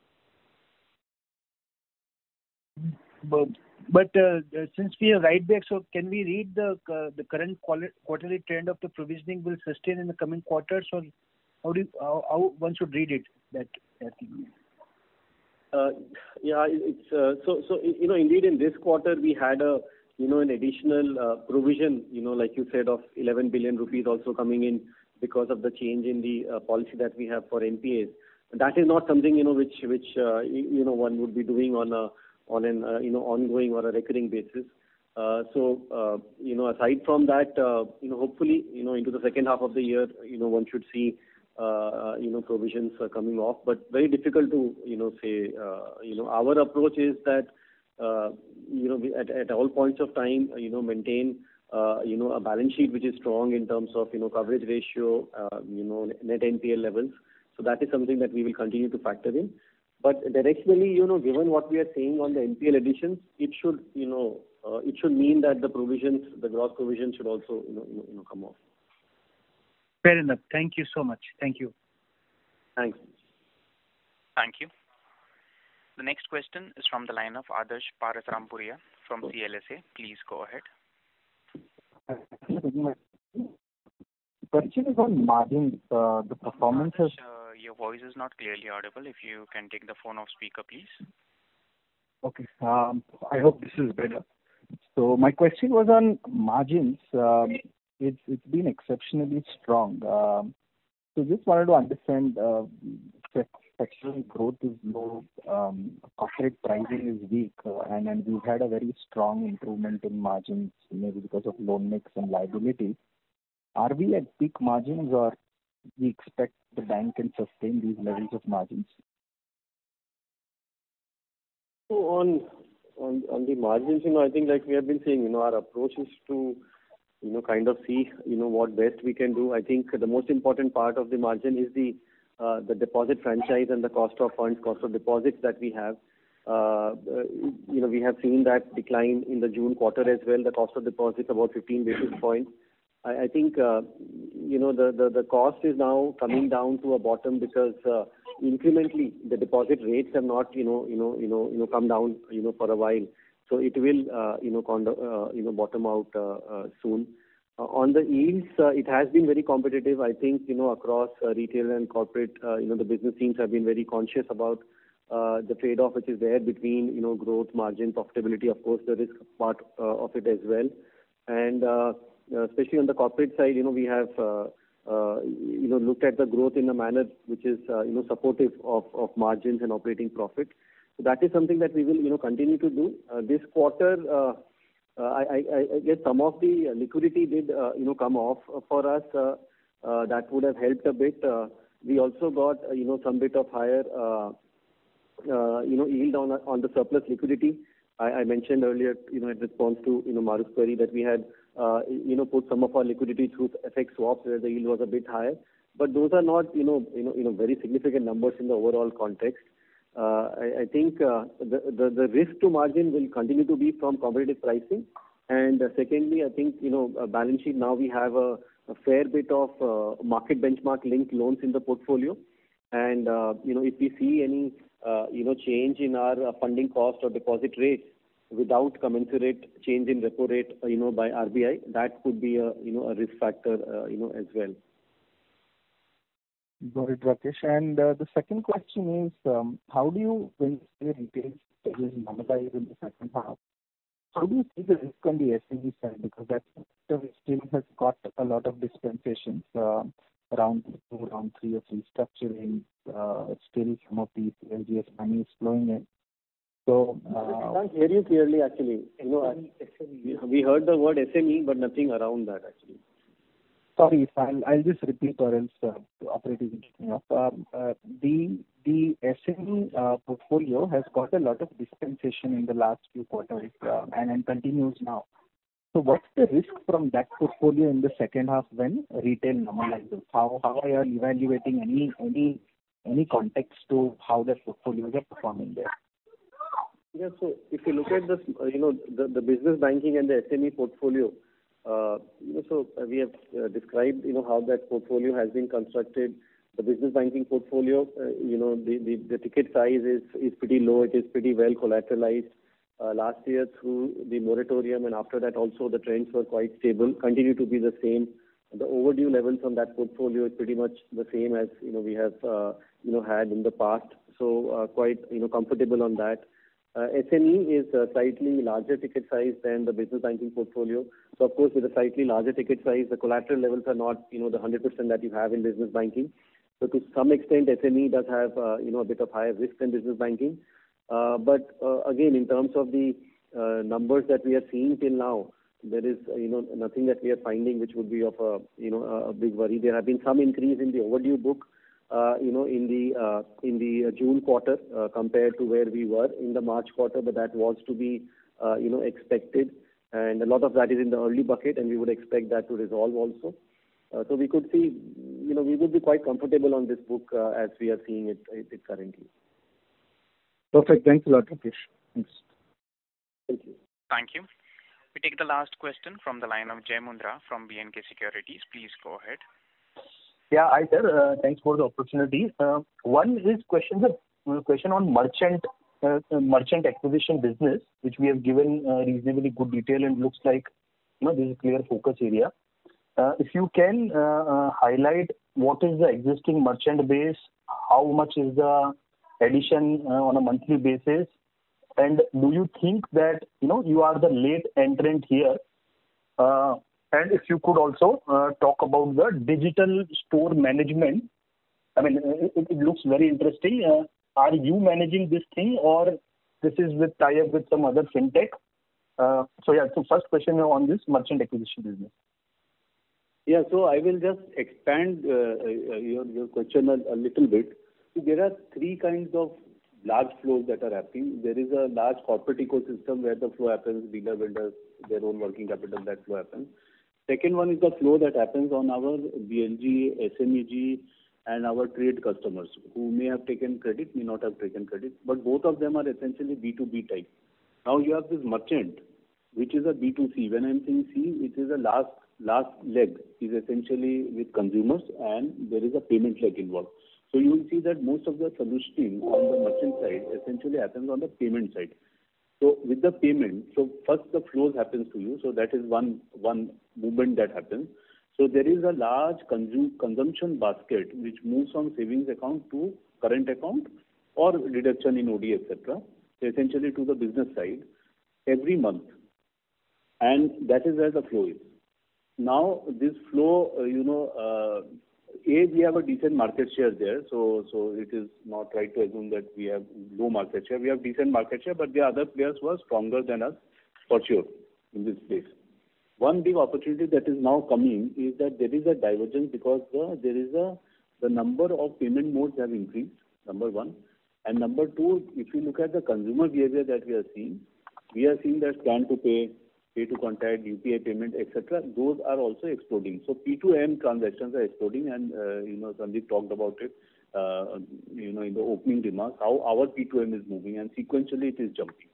But, but uh, since we are right back, so can we read the uh, the current quarterly trend of the provisioning will sustain in the coming quarters, or how do you, how, how one should read it? That that thing. Uh, yeah, it's uh, so so you know, indeed in this quarter we had a, you know, an additional uh, provision, you know, like you said, of eleven billion rupees also coming in because of the change in the uh, policy that we have for N P As. That is not something, you know, which which uh, you, you know, one would be doing on a on an uh, you know, ongoing or a recurring basis. Uh, so uh, you know, aside from that, uh, you know, hopefully, you know, into the second half of the year, you know, one should see uh, you know, provisions uh, coming off, but very difficult to, you know, say. Uh, you know, our approach is that, uh, you know, we, at, at all points of time, you know, maintain, uh, you know, a balance sheet which is strong in terms of, you know, coverage ratio, uh, you know, net N P L levels. So that is something that we will continue to factor in. But directionally, you know, given what we are saying on the N P L additions, it should, you know, uh, it should mean that the provisions, the gross provisions should also, you know, you know, you know, come off. Fair enough. Thank you so much. Thank you. Thanks. Thank you. The next question is from the line of Adarsh Parasrampuria from C L S A. Please go ahead. Question is on margins. Uh, the performance Adarsh, has... uh, your voice is not clearly audible. If you can take the phone off speaker, please. Okay. Um, I hope this is better. So my question was on margins. Um, it's it's been exceptionally strong. Um, so just wanted to understand. Uh, sectional growth is low. Um, corporate pricing is weak, uh, and and we've had a very strong improvement in margins, maybe because of loan mix and liability. Are we at peak margins, or we expect the bank can sustain these levels of margins? So on on on the margins, you know, I think like we have been saying, you know, our approach is to, you know, kind of see, you know, what best we can do. I think the most important part of the margin is the uh, the deposit franchise and the cost of funds, cost of deposits that we have. Uh, you know, we have seen that decline in the June quarter as well. The cost of deposits about fifteen basis points. I, I think, uh, you know, the, the, the cost is now coming down to a bottom because uh, incrementally the deposit rates have not, you know, you know, you know, you know, come down, you know, for a while. So it will, uh, you know, condo, uh, you know, bottom out uh, uh, soon. Uh, on the yields, uh, it has been very competitive. I think, you know, across uh, retail and corporate, uh, you know, the business teams have been very conscious about uh, the trade-off which is there between, you know, growth, margin, profitability. Of course, the risk part uh, of it as well. And uh, especially on the corporate side, you know, we have, uh, uh, you know, looked at the growth in a manner which is, uh, you know, supportive of, of margins and operating profit. So that is something that we will, you know, continue to do. Uh, this quarter, uh, uh, I, I, I guess some of the liquidity did, uh, you know, come off for us. Uh, uh, that would have helped a bit. Uh, we also got, uh, you know, some bit of higher, uh, uh, you know, yield on on the surplus liquidity. I, I mentioned earlier, you know, in response to, you know, Maru's query that we had, uh, you know, put some of our liquidity through F X swaps where the yield was a bit higher. But those are not, you know, you know, you know, very significant numbers in the overall context. Uh, I, I think uh, the, the the risk to margin will continue to be from competitive pricing, and uh, secondly, I think, you know, a balance sheet now we have a, a fair bit of uh, market benchmark linked loans in the portfolio, and uh, you know, if we see any uh, you know, change in our uh, funding cost or deposit rates without commensurate change in repo rate, uh, you know, by R B I, that could be a, you know, a risk factor, uh, you know, as well. Got it, Rakesh. And uh, the second question is, um, how do you, when you say retail is normalized in the second half, how do you see the risk on the S M E side? Because that sector still has got a lot of dispensations, uh, round two, round three of restructuring, uh, still some of the L G S money is flowing in. So, uh, I can't hear you clearly actually. You know, S M E. We heard the word S M E, but nothing around that actually. Sorry, I'll, I'll just repeat or else uh, the operator is picking up. Um, uh, the the S M E uh, portfolio has got a lot of dispensation in the last few quarters uh, and, and continues now. So what's the risk from that portfolio in the second half when retail normalizes? How how are you evaluating any any any context to how the portfolios are performing there? Yeah, so if you look at this, uh, you know, the, the business banking and the S M E portfolio, uh, you know, so uh, we have uh, described, you know, how that portfolio has been constructed. The business banking portfolio, uh, you know, the, the, the ticket size is, is pretty low. It is pretty well collateralized. Uh, last year through the moratorium and after that also the trends were quite stable, continue to be the same. The overdue levels on that portfolio is pretty much the same as, you know, we have, uh, you know, had in the past. So uh, quite, you know, comfortable on that. Uh, S M E is a slightly larger ticket size than the business banking portfolio. So of course with a slightly larger ticket size, the collateral levels are not, you know, the one hundred percent that you have in business banking. So to some extent S M E does have, uh, you know, a bit of higher risk than business banking. Uh, but uh, again, in terms of the uh, numbers that we are seeing till now, there is, uh, you know, nothing that we are finding which would be of a, you know, a big worry. There have been some increase in the overdue book, uh, you know, in the uh, in the June quarter uh, compared to where we were in the March quarter, but that was to be, uh, you know, expected. And a lot of that is in the early bucket, and we would expect that to resolve also. Uh, so we could see, you know, we would be quite comfortable on this book uh, as we are seeing it, it currently. Perfect. Thanks a lot, Rakesh. Thanks. Thank you. Thank you. We take the last question from the line of Jai Mundra from B and K Securities. Please go ahead. Yeah, hi sir. Uh, thanks for the opportunity. Uh, one is question, uh, question on merchant uh, merchant acquisition business, which we have given uh, reasonably good detail and looks like, you know, this is a clear focus area. Uh, if you can uh, uh, highlight what is the existing merchant base, how much is the addition uh, on a monthly basis, and do you think that, you know, you are the late entrant here? Uh, and if you could also uh, talk about the digital store management. I mean, it, it looks very interesting. Uh, are you managing this thing, or this is with tie-up with some other fintech? Uh, so yeah, so first question on this merchant acquisition business. Yeah, so I will just expand uh, your your question a, a little bit. There are three kinds of large flows that are happening. There is a large corporate ecosystem where the flow happens, dealer builders, their own working capital, that flow happens. Second one is the flow that happens on our B L G, S M E G, and our trade customers who may have taken credit, may not have taken credit, but both of them are essentially B two B type. Now you have this merchant, which is a B two C. When I'm saying C, it is a last last leg is essentially with consumers, and there is a payment leg involved. So you will see that most of the solutioning on the merchant side essentially happens on the payment side. So with the payment, so first the flows happens to you. So that is one one movement that happens. So there is a large consum- consumption basket which moves from savings account to current account or reduction in O D, et cetera. So essentially to the business side every month, and that is where the flow is. Now this flow, uh, you know, uh, A, we have a decent market share there, so so it is not right to assume that we have low market share. We have decent market share, but the other players were stronger than us for sure in this space. One big opportunity that is now coming is that there is a divergence because the, there is a the number of payment modes have increased, number one. And number two, if you look at the consumer behavior that we are seeing, we are seeing that scan to pay, pay to contact, U P I payment, et cetera. Those are also exploding. So P two M transactions are exploding, and uh, you know, Sandeep talked about it, uh, you know, in the opening remarks, how our P two M is moving, and sequentially it is jumping.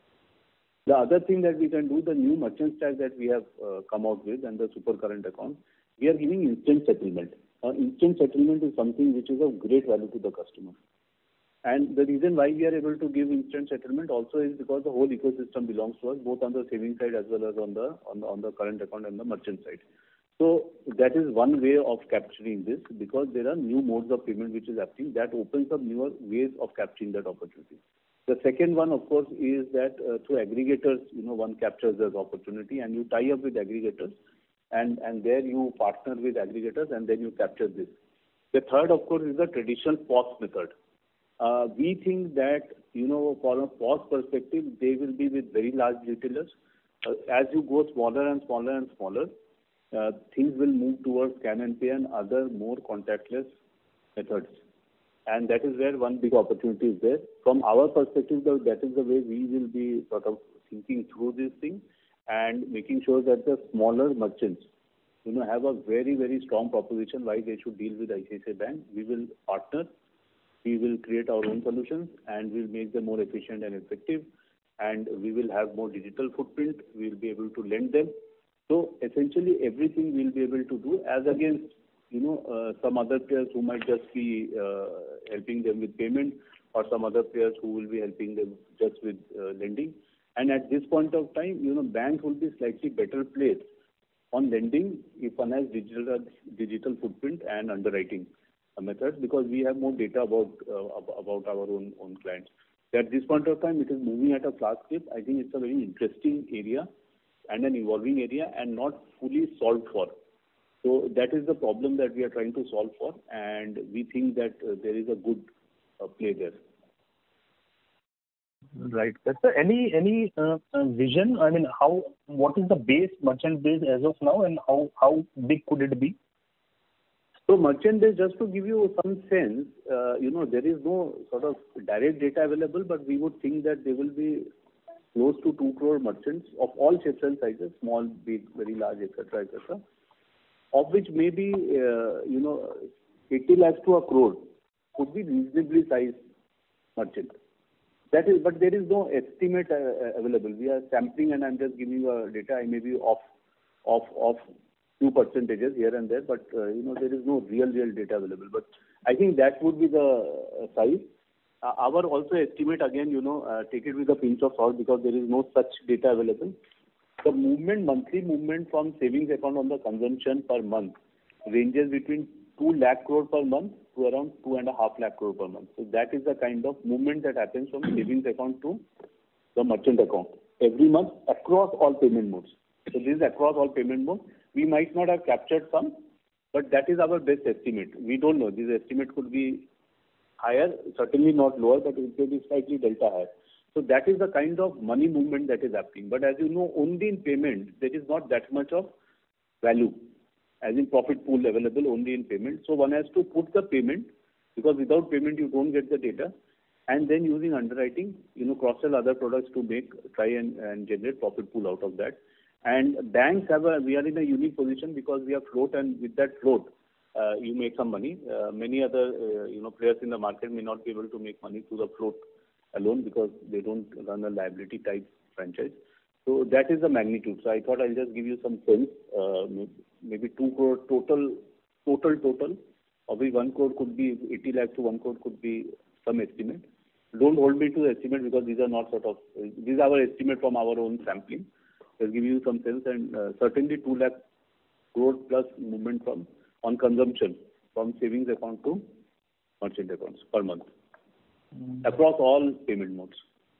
The other thing that we can do, the new merchant stack that we have uh, come out with, and the super current account, we are giving instant settlement. Uh, instant settlement is something which is of great value to the customer. And the reason why we are able to give instant settlement also is because the whole ecosystem belongs to us, both on the savings side as well as on the on the, on the current account and the merchant side. So that is one way of capturing this, because there are new modes of payment which is happening that opens up newer ways of capturing that opportunity. The second one, of course, is that uh, through aggregators, you know, one captures this opportunity and you tie up with aggregators, and, and there you partner with aggregators and then you capture this. The third, of course, is the traditional P O S method. Uh, we think that, you know, for a P O S perspective, they will be with very large retailers. Uh, as you go smaller and smaller and smaller, uh, things will move towards scan and pay and other more contactless methods. And that is where one big opportunity is there. From our perspective, though, that is the way we will be sort of thinking through this thing and making sure that the smaller merchants, you know, have a very, very strong proposition why they should deal with I C I C I Bank. We will partner, we will create our own solutions, and we'll make them more efficient and effective. And we will have more digital footprint. We will be able to lend them. So essentially, everything we'll be able to do as against, you know, uh, some other players who might just be uh, helping them with payment, or some other players who will be helping them just with uh, lending. And at this point of time, you know, banks will be slightly better placed on lending if one has digital digital footprint and underwriting methods, because we have more data about uh, about our own own clients. At this point of time, it is moving at a fast clip. I think it's a very interesting area and an evolving area and not fully solved for. So that is the problem that we are trying to solve for, and we think that uh, there is a good uh, play there. Right. Sir, any any uh, uh, vision? I mean, how what is the base merchant base as of now, and how how big could it be? So merchant base, just to give you some sense, uh, you know, there is no sort of direct data available, but we would think that there will be close to two crore merchants of all shapes and sizes, small, big, very large, et cetera, et cetera, of which maybe, uh, you know, eighty lakhs to a crore could be reasonably sized merchant. That is, but there is no estimate uh, available. We are sampling, and I'm just giving you a data. I may be off, off, off few percentages here and there, but uh, you know, there is no real, real data available. But I think that would be the uh, size. Uh, our also estimate, again, you know, uh, take it with a pinch of salt, because there is no such data available. The movement, monthly movement from savings account on the consumption per month ranges between two lakh crore per month to around two and a half lakh crore per month. So that is the kind of movement that happens from savings account to the merchant account every month across all payment modes. So this is across all payment modes. We might not have captured some, but that is our best estimate. We don't know. This estimate could be higher, certainly not lower, but it may be slightly delta higher. So that is the kind of money movement that is happening. But as you know, only in payment, there is not that much of value, as in profit pool available only in payment. So one has to put the payment, because without payment you don't get the data, and then using underwriting, you know, cross-sell other products to make, try and, and generate profit pool out of that. And banks have a, we are in a unique position because we have float, and with that float, uh, you make some money. Uh, many other, uh, you know, players in the market may not be able to make money through the float alone, because they don't run a liability type franchise. So that is the magnitude. So I thought I'll just give you some sense. Uh, maybe two crore total, total, total. Of which one crore could be eighty lakhs to one crore could be some estimate. Don't hold me to the estimate, because these are not sort of, these are our estimate from our own sampling. I'll give you some sense, and uh, certainly two lakh crore plus movement from on consumption from savings account to merchant accounts per month mm. across all payment modes.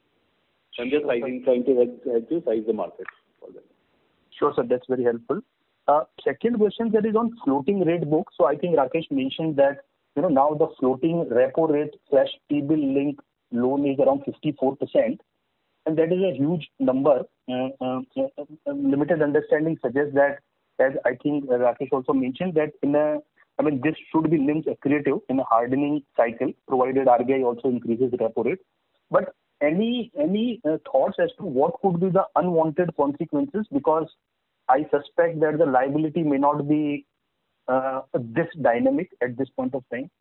I'm just sizing, trying to help, help you size the market for that. Sure, sir. That's very helpful. Uh, second question that is on floating rate book. So I think Rakesh mentioned that, you know, now the floating repo rate slash T-bill link loan is around fifty-four percent. And that is a huge number. Uh, uh, uh, limited understanding suggests that, as I think Rakesh also mentioned, that in a, I mean, this should be N I M accretive in a hardening cycle, provided R B I also increases the repo rate. But any any uh, thoughts as to what could be the unwanted consequences? Because I suspect that the liability may not be uh, this dynamic at this point of time.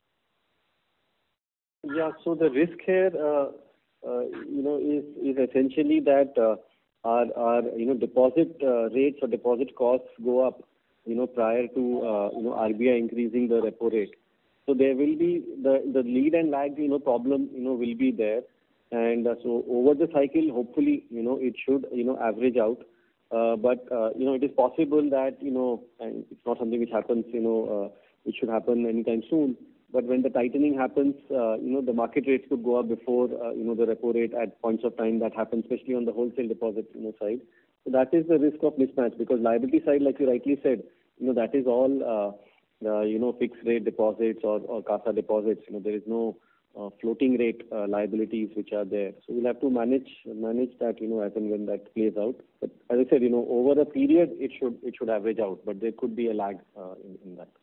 Yeah. So the risk here, uh, uh, you know, is is essentially that uh, our our you know deposit uh, rates or deposit costs go up, you know, prior to uh, you know R B I increasing the repo rate. So there will be the the lead and lag, you know, problem, you know, will be there. And uh, so over the cycle, hopefully, you know, it should, you know, average out. Uh, but, uh, you know, it is possible that, you know, and it's not something which happens, you know, uh, which should happen anytime soon. But when the tightening happens, uh, you know, the market rates could go up before, uh, you know, the repo rate at points of time that happens, especially on the wholesale deposit, you know, side. So that is the risk of mismatch, because liability side, like you rightly said, you know, that is all, uh, uh, you know, fixed rate deposits or, or CASA deposits. You know, there is no uh, floating rate uh, liabilities which are there. So we'll have to manage manage that, you know, as and when that plays out. But as I said, you know, over a period, it should it should average out, but there could be a lag uh, in, in that.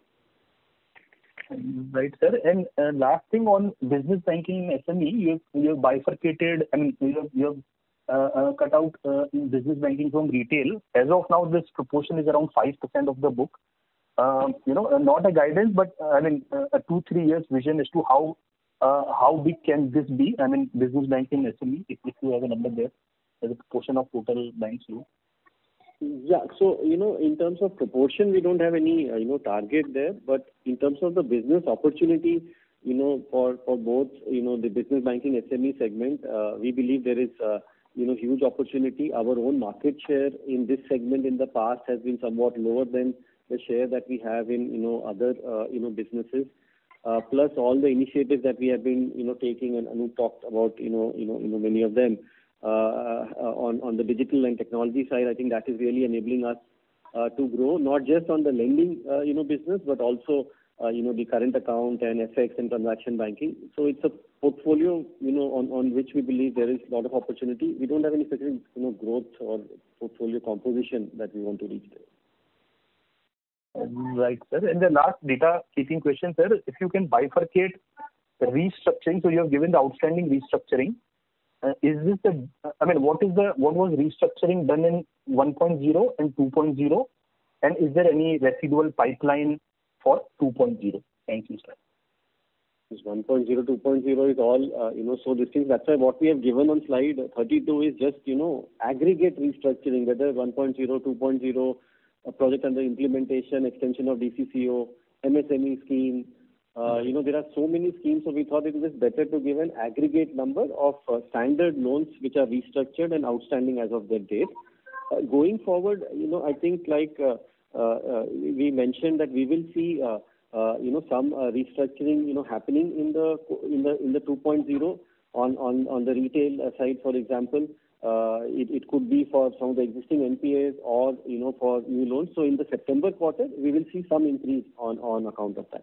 Right, sir. And uh, last thing on business banking S M E, you you have bifurcated. I mean, you have, you have uh, uh, cut out uh, business banking from retail. As of now, this proportion is around five percent of the book. Um, you know, uh, not a guidance, but uh, I mean, uh, a two three years vision as to how uh, how big can this be? I mean, business banking S M E, if, if you have a number there, as a proportion of total banks loan. Yeah. So, you know, in terms of proportion, we don't have any, uh, you know, target there. But in terms of the business opportunity, you know, for, for both, you know, the business banking S M E segment, uh, we believe there is, uh, you know, huge opportunity. Our own market share in this segment in the past has been somewhat lower than the share that we have in, you know, other, uh, you know, businesses. Uh, plus all the initiatives that we have been, you know, taking, and Anu talked about, you know, you know, you know, many of them. Uh, uh, on on the digital and technology side, I think that is really enabling us uh, to grow, not just on the lending, uh, you know, business, but also, uh, you know, the current account and F X and transaction banking. So it's a portfolio, you know, on, on which we believe there is a lot of opportunity. We don't have any specific, you know, growth or portfolio composition that we want to reach there. Right, sir. And the last data keeping question, sir, if you can bifurcate the restructuring. So you have given the outstanding restructuring. Uh, is this the, I mean, what is the, what was restructuring done in one point oh and two point oh? And is there any residual pipeline for two point oh? Thank you, sir. This one point oh, two point oh is all, uh, you know, so this thing, that's why what we have given on slide thirty-two is just, you know, aggregate restructuring, whether one point oh, two point oh, a project under implementation, extension of D C C O, M S M E scheme. Uh, you know, there are so many schemes, so we thought it was better to give an aggregate number of uh, standard loans which are restructured and outstanding as of that date. Uh, going forward, you know, I think like uh, uh, uh, we mentioned that we will see, uh, uh, you know, some uh, restructuring, you know, happening in the in the in the two point oh on on on the retail side, for example. Uh, it, it could be for some of the existing N P As or, you know, for new loans. So in the September quarter, we will see some increase on on account of that.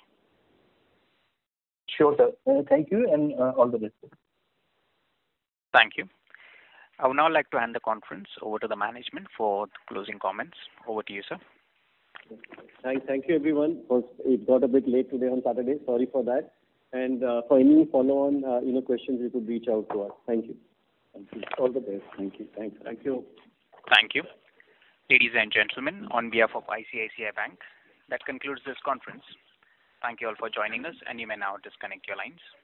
Sure, sir. Uh, thank you, and uh, all the best. Thank you. I would now like to hand the conference over to the management for closing comments. Over to you, sir. Thank, thank you, everyone. It got a bit late today on Saturday. Sorry for that. And uh, for any follow-on, uh, you know, questions, you could reach out to us. Thank you. Thank you. All the best. Thank you. Thanks. Thank you. Thank you. Ladies and gentlemen, on behalf of I C I C I Bank, that concludes this conference. Thank you all for joining us, and you may now disconnect your lines.